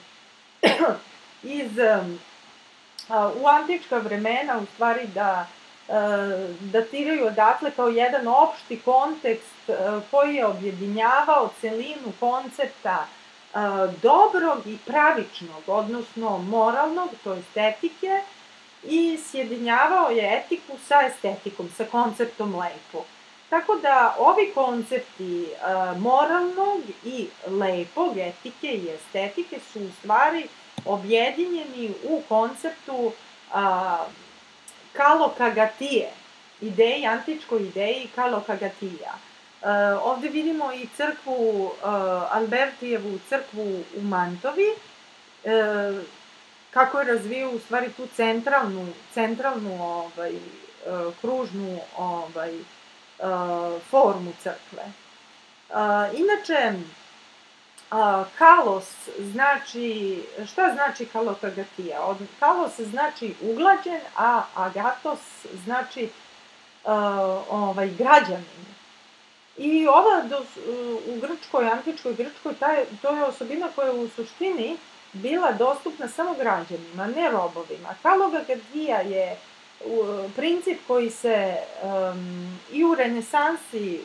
iz, u antička vremena, u stvari da datiraju odatle kao jedan opšti kontekst koji je objedinjavao celinu koncepta dobrog i pravičnog, odnosno moralnog, to je estetike, i sjedinjavao je etiku sa estetikom, sa konceptom lepog. Tako da ovi koncepti moralnog i lepog, etike i estetike su u stvari objedinjeni u konceptu Kalokagatije, ideji, antičkoj ideji Kalokagatija. Ovde vidimo i crkvu, Albertijevu crkvu u Mantovi, kako je razvio u stvari tu centralnu, centralnu kružnu formu crkve. Inače, kalos znači, šta znači Kalokagatija? Kalos znači uglađen, a agatos znači građanin. I ova u Grčkoj, antičkoj Grčkoj, to je osobina koja je u suštini bila dostupna samo građanima, ne robovima. Kalokagatija je princip koji se i u renesansi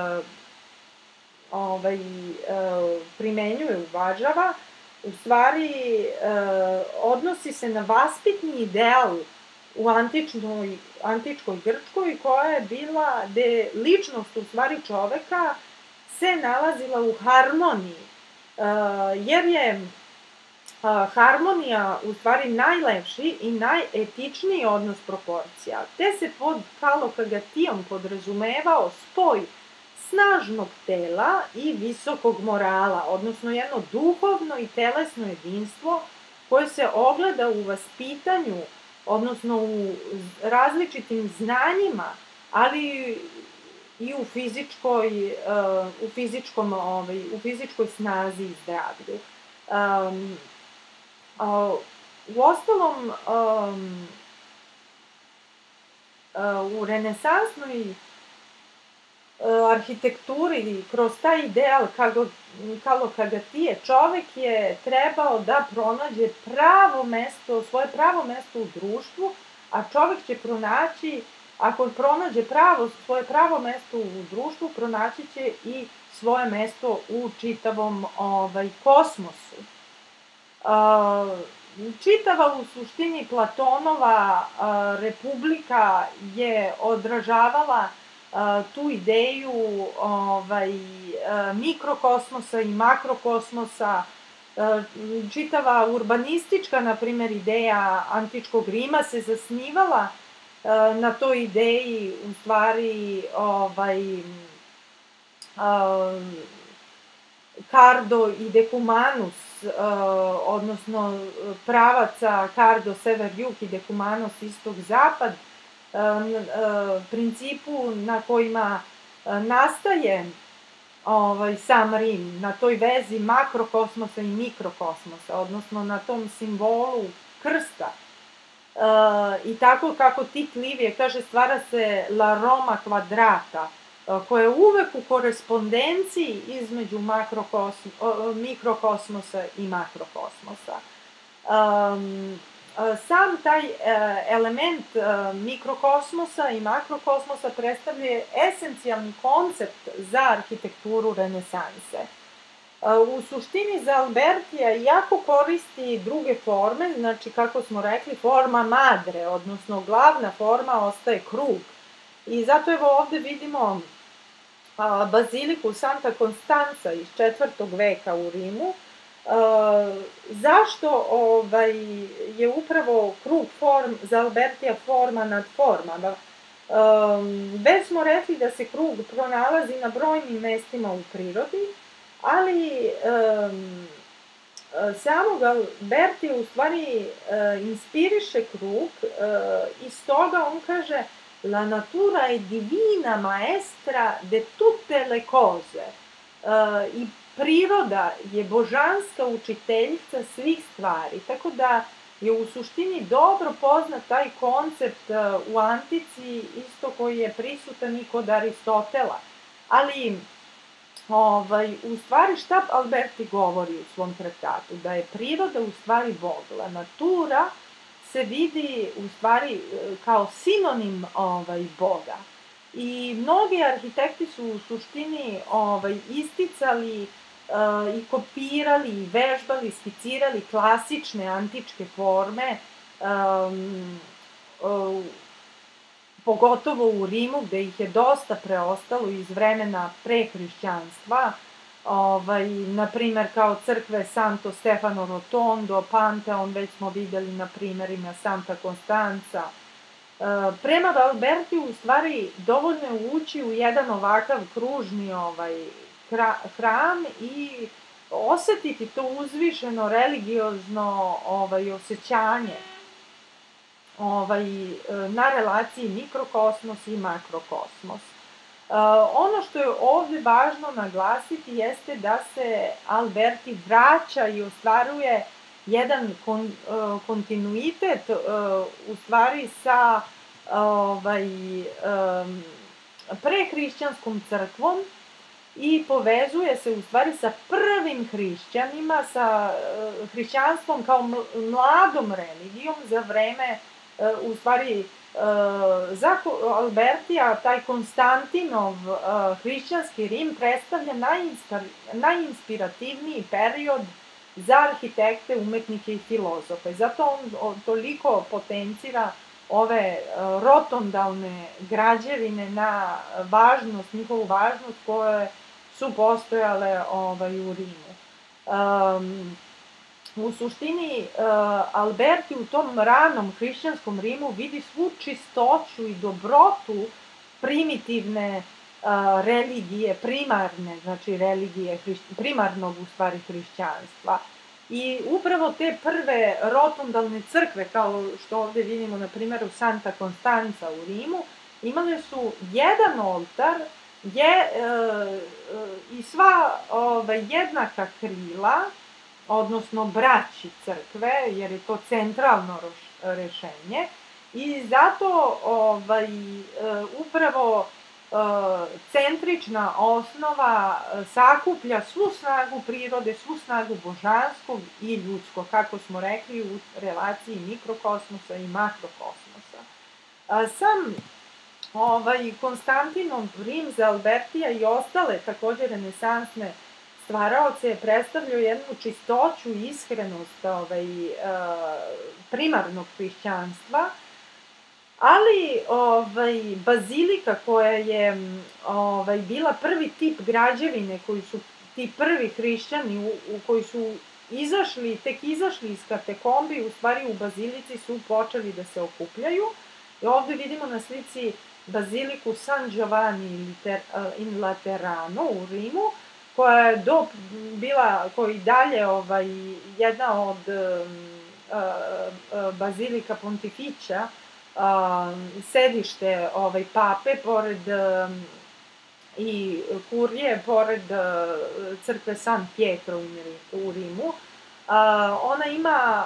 primenjuje, uvažava, u stvari odnosi se na vaspitni ideal u antičkoj Grčkoj, koja je bila, gde ličnost u stvari čoveka se nalazila u harmoniji, jer je harmonija u stvari najlepši i najetičniji odnos proporcija, te se pod Kalokagatijom podrazumevao spoj snažnog tela i visokog morala, odnosno jedno duhovno i telesno jedinstvo koje se ogleda u vaspitanju, odnosno u različitim znanjima, ali i u fizičkoj, u fizičkom, u fizičkoj snazi i zdravlju. Uostalom, u renesansnoj arhitekturi, kroz taj ideal Kalokagatije, čovek je trebao da pronađe pravo mesto, svoje pravo mesto u društvu, a čovek će pronaći, ako pronađe pravo, svoje pravo mesto u društvu, pronaći će i svoje mesto u čitavom kosmosu. Čitava u suštini Platonova Republika je odražavala tu ideju mikrokosmosa i makrokosmosa. Čitava urbanistička, na primer, ideja antičkog Rima se zasnivala na toj ideji, u stvari, Cardo i Decumanus, odnosno pravaca Cardo sever-jug i Decumanus istok-zapad, principu na kojima nastaje sam Rim, na toj vezi makrokosmosa i mikrokosmosa, odnosno na tom simbolu krsta. I tako kako Tit Livije kaže, stvara se la Roma kvadrata, koja je uvek u korespondenciji između mikrokosmosa i makrokosmosa. Sam taj element mikrokosmosa i makrokosmosa predstavlja esencijalni koncept za arhitekturu renesanse. U suštini za Albertija iako koristi druge forme, znači kako smo rekli, forma madre, odnosno glavna forma ostaje krug. I zato evo ovde vidimo baziliku Santa Constanza iz četvrtog veka u Rimu. Zašto je upravo krug za Albertija forma nad formama? Već smo rekli da se krug pronalazi na brojnim mestima u prirodi, ali samog Albertija u stvari inspiriše krug i stoga on kaže la natura è divina maestra de tutte le cose. I priroda je božanska učiteljica svih stvari, tako da je u suštini dobro poznat taj koncept u antici, isto koji je prisutan i kod Aristotela. Ali, u stvari, šta Alberti govori u svom traktatu? Da je priroda u stvari Bog. La natura se vidi u stvari kao sinonim Boga. I mnogi arhitekti su u suštini isticali i kopirali, i vežbali, skicirali klasične antičke forme, pogotovo u Rimu, gde ih je dosta preostalo iz vremena pre hrišćanstva, na primer kao crkve Santo Stefano Rotondo, Panteon, već smo videli na primerima Santa Constanza. Prema Albertiju, u stvari, dovoljno je ući u jedan ovakav kružni hram i osetiti to uzvišeno religiozno osjećanje na relaciji mikrokosmos i makrokosmos. Ono što je ovde važno naglasiti jeste da se Alberti vraća i ostvaruje jedan kontinuitet u stvari sa prehrišćanskom crkvom i povezuje se u stvari sa prvim hrišćanima, sa hrišćanstvom kao mladom religijom za vreme, u stvari, za Albertija taj Konstantinov hrišćanski Rim predstavlja najinspirativniji period za arhitekte, umetnike i filozofe. Zato on toliko potencira ove rotondalne građevine na važnost, njihovu važnost koje su postojale u Rimu. U suštini, Alberti u tom ranom hrišćanskom Rimu vidi svu čistoću i dobrotu primitivne religije, primarne, znači religije, primarnog u stvari hrišćanstva. I upravo te prve rotundalne crkve, kao što ovde vidimo na primjeru Santa Constanza u Rimu, imale su jedan oltar i sva jednaka krila, odnosno braći crkve, jer je to centralno rešenje, i zato upravo centrična osnova sakuplja svu snagu prirode, svu snagu božanskog i ljudskog, kako smo rekli, u relaciji mikrokosmosa i makrokosmosa. Sam Konstantinov Rim za Albertija i ostale takođe renesansne stvaraoce predstavljaju jednu čistoću i iskrenost primarnog hrišćanstva, ali bazilika koja je bila prvi tip građevine koji su ti prvi hrišćani koji su izašli, tek izašli iz katakombi, u stvari u bazilici su počeli da se okupljaju. I ovde vidimo na slici baziliku San Giovanni in Laterano u Rimu, koja je bila, koja je i dalje jedna od bazilika Pontifića, sedište pape, pored i kurije, pored crkve San Pietro u Rimu. Ona ima,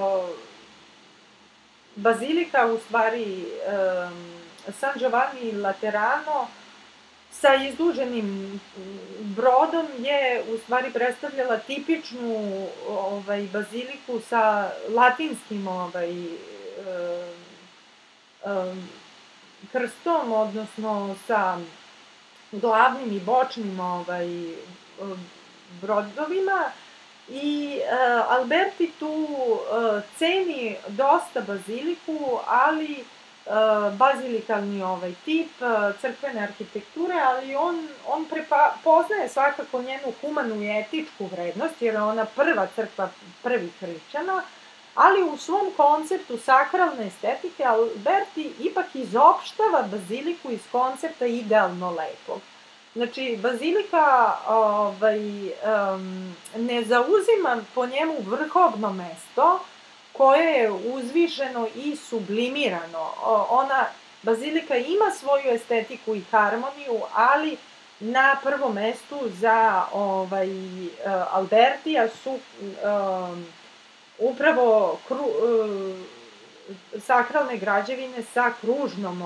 bazilika u stvari San Giovanni Laterano sa izduženim brodom je u stvari predstavljala tipičnu baziliku sa latinskim krstom, odnosno sa glavnim i bočnim brodovima, i Alberti tu ceni dosta baziliku, ali bazilikalni tip crkvene arhitekture, ali on prepoznaje svakako njenu humanu i etičku vrednost, jer je ona prva crkva prvih hrišćana, ali u svom konceptu sakralne estetike Alberti ipak izopštava baziliku iz koncepta idealno lepog. Znači, bazilika ne zauzima po njemu vrhovno mesto koje je uzvišeno i sublimirano. Ona, bazilika ima svoju estetiku i harmoniju, ali na prvom mestu za Albertija su upravo sakralne građevine sa kružnom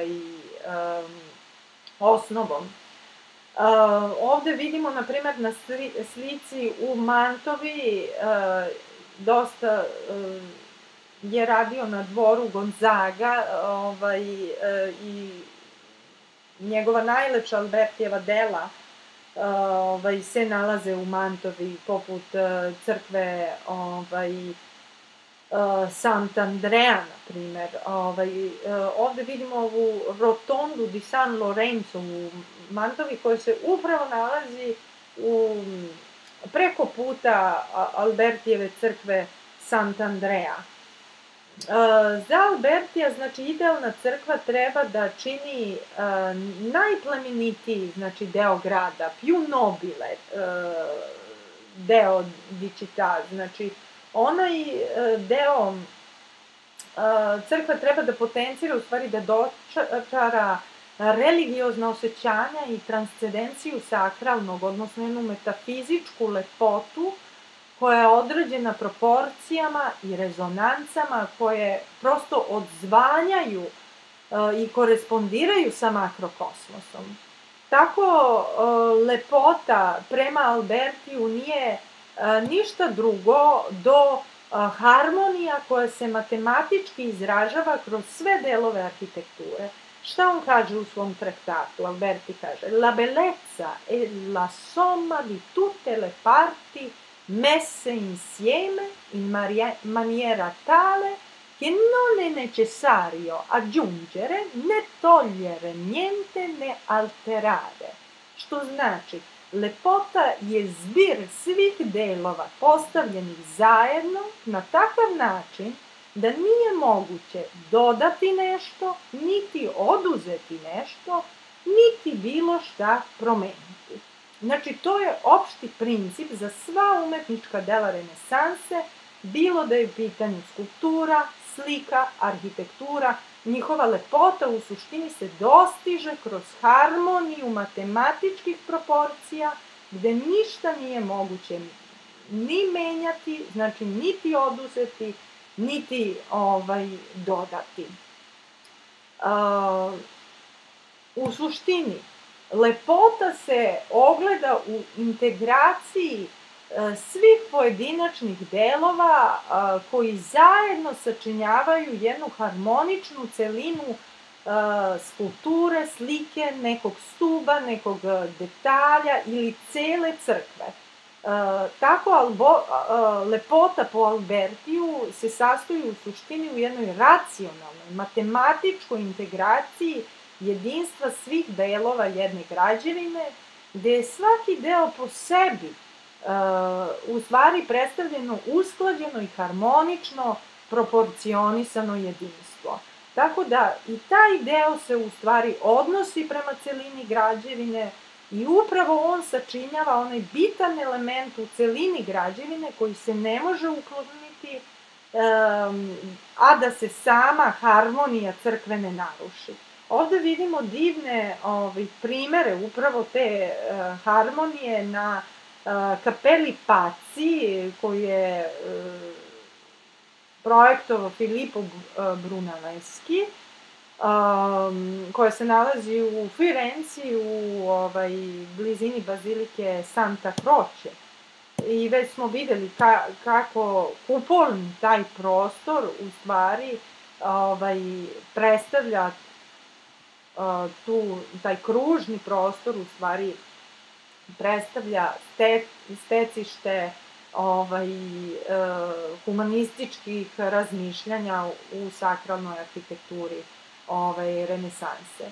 osnovom. Ovde vidimo, na primer, na slici u Mantovi, dosta je radio na dvoru Gonzaga i njegova najlepša Albertijeva dela ovaj, se nalaze u Mantovi, poput crkve ovaj, Sant'Andrea, na primer. Ovaj, ovde vidimo ovu rotondu di San Lorenzo u Mantovi, koja se upravo nalazi u, preko puta Albertijeve crkve Sant'Andrea. Za Albertija, znači, idealna crkva treba da čini najplemenitiji, znači, deo grada, più nobile deo di città, znači, onaj deo crkva treba da potencira, u stvari da dočara religiozna osjećanja i transcendenciju sakralnog, odnosno jednu metafizičku lepotu koja je određena proporcijama i rezonancama koje prosto odzvanjaju i korespondiraju sa makrokosmosom. Tako lepota prema Albertiju nije ništa drugo do harmonija koja se matematički izražava kroz sve delove arhitekture. Šta on kaže u svom traktatu? Alberti kaže: La bellezza è la somma di tutte le parti messe insieme in maniera tale che non è necessario aggiungere né togliere niente ne alterare. Što znači, lepota je zbir svih delova postavljenih zajedno na takav način da nije moguće dodati nešto, niti oduzeti nešto, niti bilo šta promeniti. Znači, to je opšti princip za sva umetnička dela renesanse, bilo da je u pitanju skulptura, slika, arhitektura. Njihova lepota u suštini se dostiže kroz harmoniju matematičkih proporcija, gde ništa nije moguće ni menjati, znači niti oduzeti, niti ovaj, dodati. Uh, u suštini, lepota se ogleda u integraciji svih pojedinačnih delova koji zajedno sačinjavaju jednu harmoničnu celinu skulpture, slike, nekog stuba, nekog detalja ili cele crkve. Tako lepota po Albertiju se sastoji u suštini u jednoj racionalnoj, matematičkoj integraciji jedinstva svih delova jedne građevine, gde je svaki deo po sebi u stvari predstavljeno usklađeno i harmonično proporcionisano jedinstvo. Tako da i taj deo se u stvari odnosi prema celini građevine i upravo on sačinjava onaj bitan element u celini građevine koji se ne može ukloniti, a da se sama harmonija crkve ne naruši. Ovde vidimo divne primere upravo te harmonije na kapeli Pazzi, koju je projektovao Filippo Brunelleschi, koja se nalazi u Firenci, u blizini bazilike Santa Croce. I već smo videli kako kupolni taj prostor u stvari predstavlja tu, taj kružni prostor u stvari predstavlja stecište humanističkih razmišljanja u sakralnoj arhitekturi renesanse.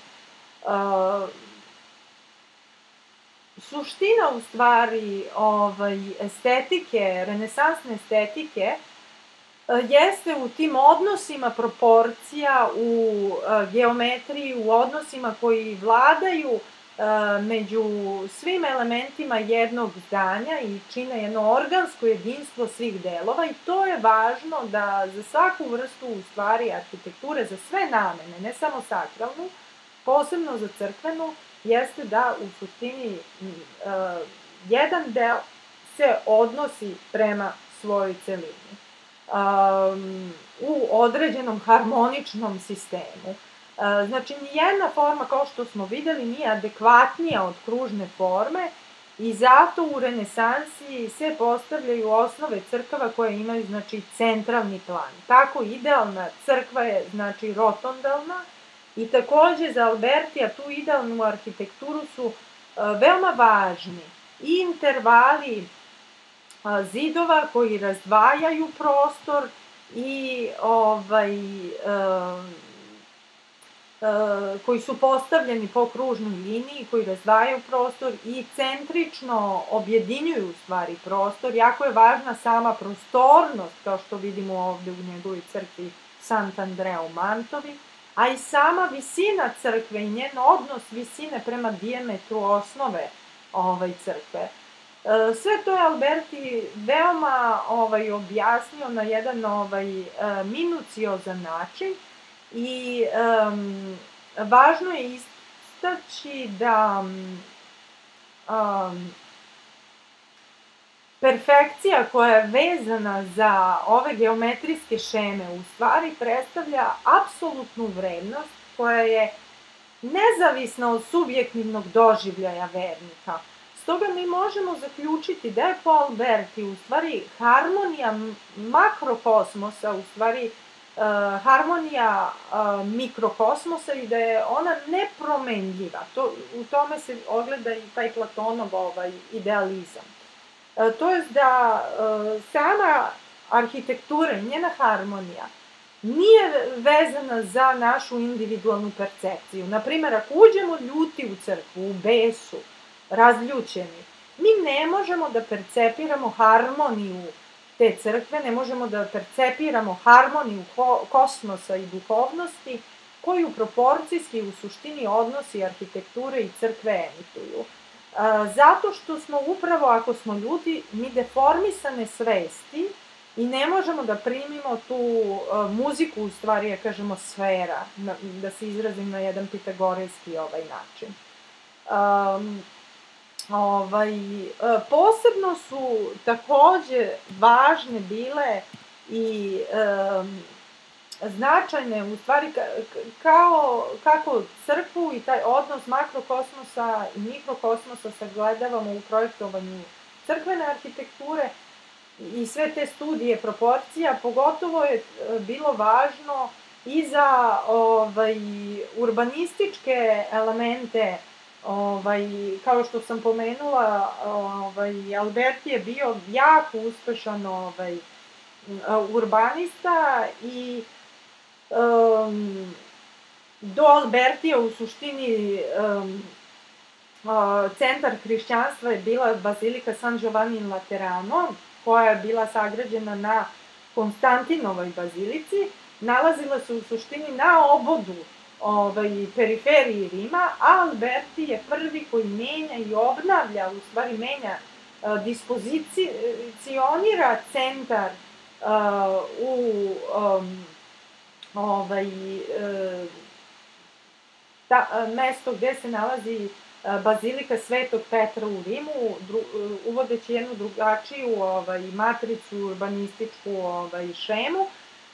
Suština u stvari estetike, renesansne estetike, jeste u tim odnosima proporcija, u geometriji, u odnosima koji vladaju među svim elementima jednog zdanja i čine jedno organsko jedinstvo svih delova, i to je važno da za svaku vrstu u stvari arhitekture, za sve namene, ne samo sakralnu, posebno za crkvenu, jeste da u suštini jedan deo se odnosi prema svojoj celini u određenom harmoničnom sistemu. Znači, nijedna forma, kao što smo videli, nije adekvatnija od kružne forme i zato u renesansi se postavljaju osnove crkava koje imaju, znači, centralni plan. Tako idealna crkva je, znači, rotondalna i takođe za Albertija tu idealnu arhitekturu su veoma važni i intervali zidova koji razdvajaju prostor i ovaj, koji su postavljeni po kružnoj liniji, koji razdvajaju prostor i centrično objedinjuju u stvari prostor. Jako je važna sama prostornost, kao što vidimo ovde u njegovoj crkvi Sant'Andrea u Mantovi, a i sama visina crkve i njen odnos visine prema dijametru osnove ovaj, crkve. Sve to je Alberti veoma ovaj, objasnio na jedan ovaj, minuciozan način i um, važno je istaći da um, perfekcija koja je vezana za ove geometrijske šeme u stvari predstavlja apsolutnu vrednost koja je nezavisna od subjektivnog doživljaja vernika. Stoga mi možemo zaključiti da je po Alberti u stvari harmonija makrokosmosa, u stvari uh, harmonija uh, mikrokosmosa i da je ona nepromenljiva. To, u tome se ogleda i taj Platonov ovaj, idealizam. Uh, to je da uh, sama arhitektura i njena harmonija nije vezana za našu individualnu percepciju. Naprimer, ako uđemo ljuti u crkvu, u besu, razljučeni, mi ne možemo da percepiramo harmoniju te crkve, ne možemo da percepiramo harmoniju kosmosa i duhovnosti koju proporcijski u suštini odnosi arhitekture i crkve emituju. Zato što smo upravo, ako smo ljudi, mi deformisane svesti i ne možemo da primimo tu muziku, u stvari, ja kažemo, sfera, da se izrazim na jedan pitagorejski ovaj način. Um, Ovaj, posebno su takođe važne bile i um, značajne, u stvari, kao, kako crkvu i taj odnos makrokosmosa i mikrokosmosa sagledavamo u projektovanju crkvene arhitekture i sve te studije proporcija, pogotovo je bilo važno i za ovaj, urbanističke elemente. Ovaj, kao što sam pomenula, ovaj, Alberti je bio jako uspešan ovaj, urbanista i um, do Albertija u suštini um, centar hrišćanstva je bila bazilika San Giovanni in Laterano, koja je bila sagrađena na Konstantinovoj bazilici, nalazila se u suštini na obodu ovaj, periferiji Rima, a Alberti je prvi koji menja i obnavlja, u stvari menja, dispozicionira centar uh, u um, ovaj, uh, ta, mesto gde se nalazi bazilika Svetog Petra u Rimu, dru, uvodeći jednu drugačiju ovaj, matricu, urbanističku ovaj, šemu.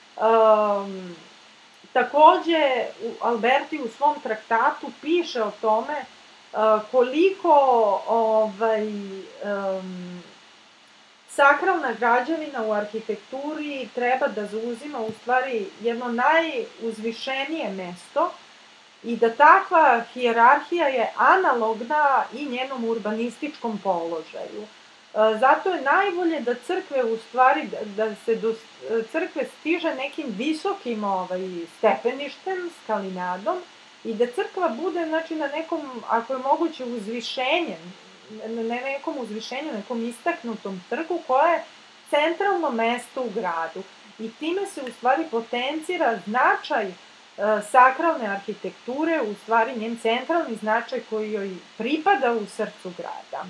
Um, Takođe, Alberti u svom traktatu piše o tome uh, koliko ovaj, um, sakralna građevina u arhitekturi treba da zauzima u stvari jedno najuzvišenije mesto i da takva hijerarhija je analogna i njenom urbanističkom položaju. Zato je najbolje da crkve u stvari, da se do crkve stiže nekim visokim ovaj, stepeništem, skalinadom i da crkva bude, znači, na nekom, ako je moguće, uzvišenjem, ne nekom uzvišenju, nekom istaknutom trgu koje je centralno mesto u gradu. I time se u stvari potencira značaj e, sakralne arhitekture, u stvari njen centralni značaj koji joj pripada u srcu grada.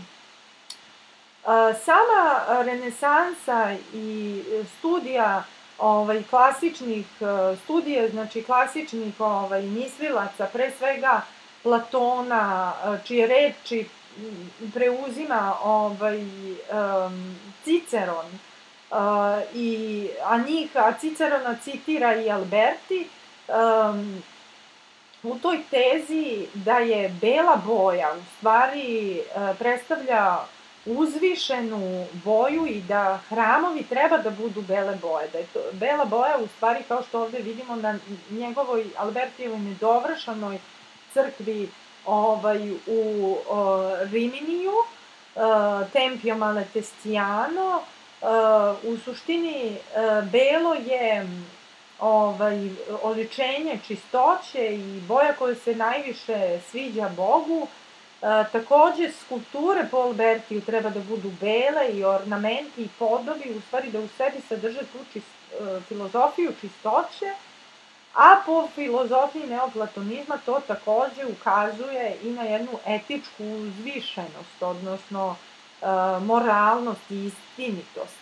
Sama renesansa i studija ovaj, klasičnih, studije, znači klasičnih ovaj, mislilaca, pre svega Platona, čije reči preuzima ovaj, um, Ciceron, uh, i, a njih, a Cicerona citira i Alberti, um, u toj tezi da je bela boja u stvari uh, predstavlja uzvišenu boju i da hramovi treba da budu bele boje. Da je to, bela boja u stvari, kao što ovde vidimo na njegovoj Albertijevoj nedovršanoj crkvi ovaj, u Riminiju, Tempio Malatestiano. U suštini, belo je ovaj, oličenje čistoće i boja koja se najviše sviđa Bogu. Takođe, skulpture po Albertiju treba da budu bele i ornamenti i podovi, u stvari da u sebi sadrže tu čist, filozofiju čistoće, a po filozofiji neoplatonizma to takođe ukazuje i na jednu etičku uzvišenost, odnosno moralnost i istinitost.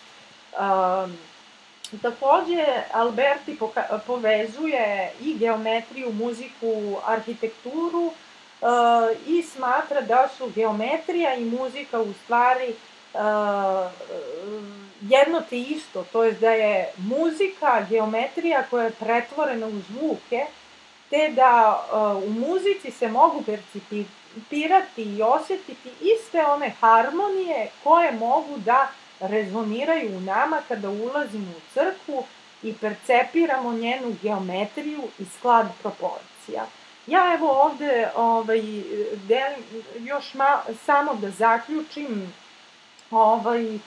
Takođe, Alberti povezuje i geometriju, muziku, arhitekturu i smatra da su geometrija i muzika u stvari jedno te isto, to je da je muzika geometrija koja je pretvorena u zvuke, te da u muzici se mogu percipirati i osjetiti iste one harmonije koje mogu da rezoniraju u nama kada ulazimo u crkvu i percepiramo njenu geometriju i sklad proporcija. Ja evo ovde ovaj, delim, još ma, samo da zaključim ovaj,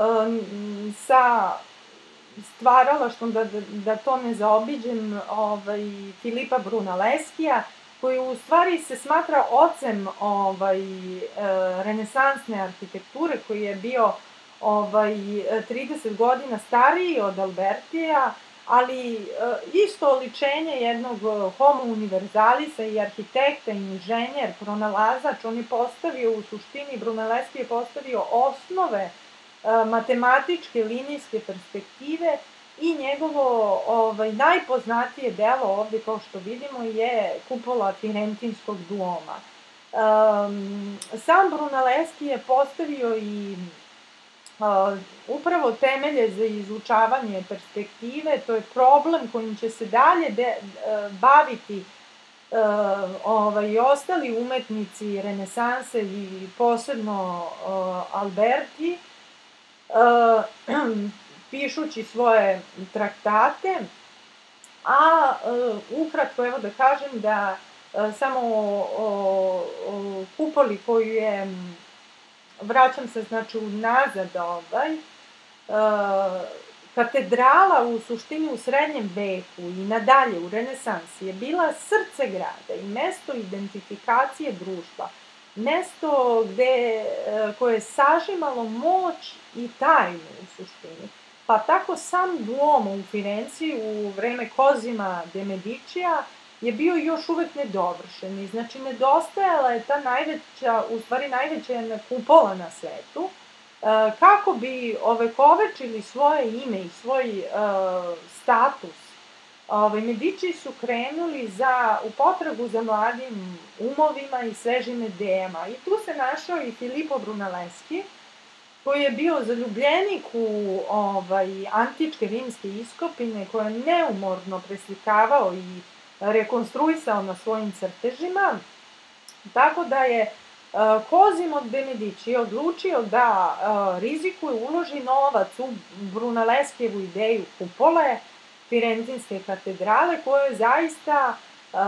sa stvaralaštvom, da, da, da to ne zaobiđem, ovaj, Filipa Brunelleskija, koji u stvari se smatra ocem ovaj, renesansne arhitekture, koji je bio ovaj, trideset godina stariji od Albertija, ali isto oličenje jednog homo univerzalisa i arhitekta, inženjer, pronalazač. On je postavio, u suštini, Brunelleschi je postavio osnove matematičke linijske perspektive i njegovo ovaj, najpoznatije delo ovde, kao što vidimo, je kupola Firentinskog duoma. Um, sam Brunelleschi je postavio i uh, upravo temelje za izučavanje perspektive. To je problem kojim će se dalje de, uh, baviti uh, ovaj, ostali umetnici renesanse i posebno uh, Alberti, Uh, pišući svoje traktate, a uh, ukratko evo da kažem da uh, samo o, o, o kupoli koju je, vraćam se znači unazad ovaj, uh, katedrala u suštini u srednjem veku i nadalje u renesansi je bila srce grada i mesto identifikacije društva. Mesto gde, koje je sažimalo moć i tajnu u suštini. Pa tako sam Duomo u Firenci u vreme Cosima de Medicija je bio još uvek nedovršen. I znači nedostajala je ta najveća, u stvari najveća jedna kupola na svetu, kako bi ovekovečili svoje ime i svoj uh, status. Ove, Medici su krenuli za, u potragu za mladim umovima i svežim idejama. I tu se našao i Filippo Brunelleschi, koji je bio zaljubljenik u ovaj, antičke rimske iskopine, koje je neumorno preslikavao i rekonstruisao na svojim crtežima. Tako da je uh, Cosimo de Medici odlučio da uh, rizikuje, uloži novac u Brunelleschijevu ideju kupole Firentinske katedrale, koja je zaista uh,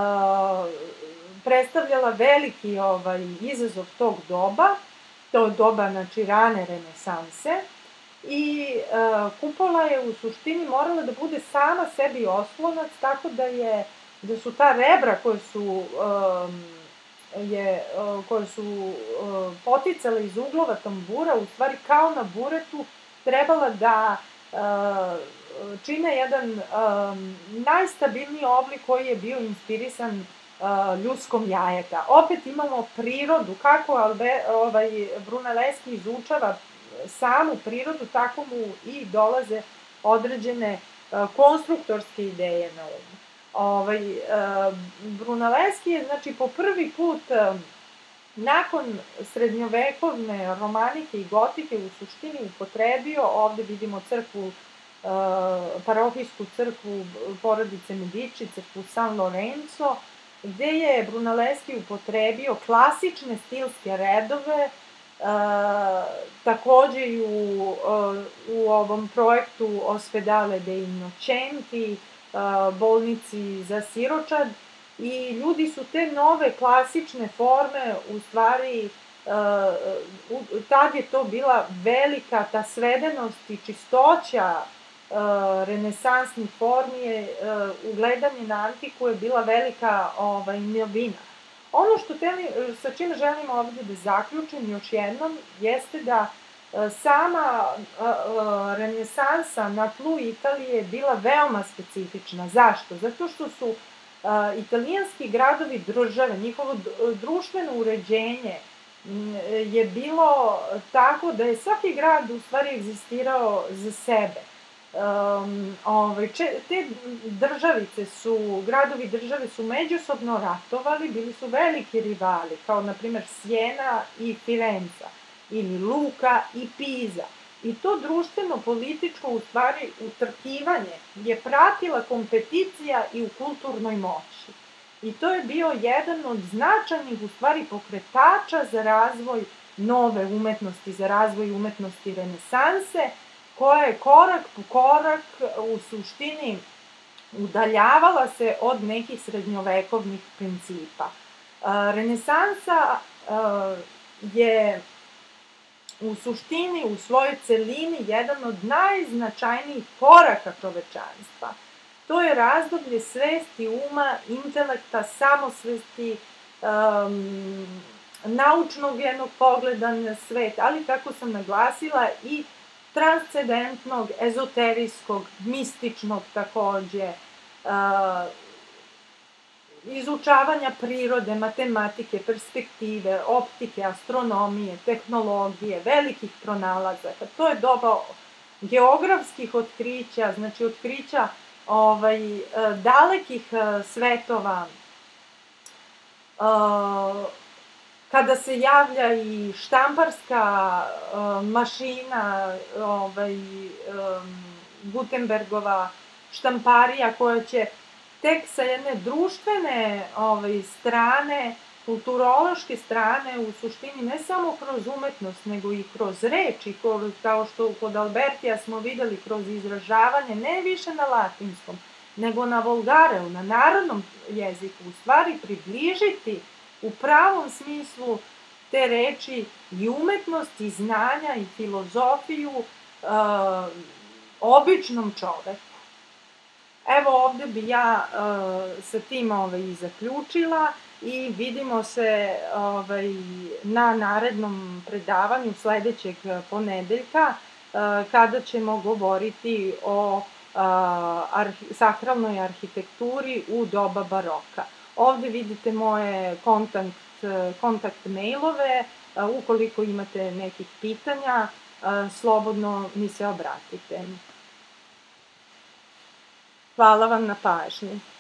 predstavljala veliki ovaj, izazov tog doba, to je doba znači, rane renesanse, i uh, kupola je u suštini morala da bude sama sebi oslonac, tako da je da su ta rebra koje su um, je, uh, koje su uh, poticale iz uglova tambura, u stvari kao na buretu, trebala da uh, čine jedan um, najstabilniji oblik koji je bio inspirisan uh, ljudskom jajeta. Opet imamo prirodu, kako Albe, ovaj, Brunelleschi izučava samu prirodu, tako mu i dolaze određene uh, konstruktorske ideje na um. Ovaj, uh, Brunelleschi je znači, po prvi put uh, nakon srednjovekovne romanike i gotike u suštini upotrebio, ovde vidimo crkvu, Uh, parohijsku crkvu porodice Medici, crkvu San Lorenzo, gde je Brunelleschi upotrebio klasične stilske redove, uh, takođe i u, uh, u ovom projektu Ospedale dei Innocenti, uh, bolnici za siročad, i ljudi su te nove klasične forme, u stvari, tad je to bila velika ta svedenost i čistoća renesansnih formi, ugledanje na antiku je bila velika novina. Ono što sa čim želim ovdje da zaključim još jednom, jeste da sama renesansa na tlu Italije je bila veoma specifična. Zašto? Zato što su italijanski gradovi države, njihovo društveno uređenje je bilo tako da je svaki grad u stvari egzistirao za sebe. Te državice su, gradovi države su međusobno ratovali, bili su veliki rivali, kao na primer Sjena i Firenca, ili Luka i Piza. I to društveno-političko, u stvari, utrkivanje je pratila kompeticija i u kulturnoj moći. I to je bio jedan od značajnih, u stvari, pokretača za razvoj nove umetnosti, za razvoj umetnosti renesanse, koja je korak po korak u suštini udaljavala se od nekih srednjovekovnih principa. Renesansa je u suštini, u svojoj celini, jedan od najznačajnijih koraka čovečanstva. To je razdoblje svesti, uma, intelekta, samosvesti, naučnog jednog pogleda na svet, ali, kako sam naglasila, i transcendentnog, ezoterijskog, mističnog takođe, izučavanja prirode, matematike, perspektive, optike, astronomije, tehnologije, velikih pronalazaka. To je doba geografskih otkrića, znači otkrića dalekih svetova, kada se javlja i štamparska mašina, Gutenbergova štamparija, koja će tek sa jedne društvene strane, kulturološke strane, u suštini ne samo kroz umetnost, nego i kroz reč, i kao što kod Albertija smo videli, kroz izražavanje, ne više na latinskom, nego na vulgareu, na narodnom jeziku, u stvari približiti u pravom smislu te reči i umetnost, i znanja, i filozofiju običnom čoveku. Evo, ovde bi ja sa tim i zaključila i vidimo se na narednom predavanju sledećeg ponedeljka, kada ćemo govoriti o sakralnoj arhitekturi u doba baroka. Ovde vidite moje kontakt mailove, ukoliko imate nekih pitanja, slobodno mi se obratite. Hvala vam na pažnji.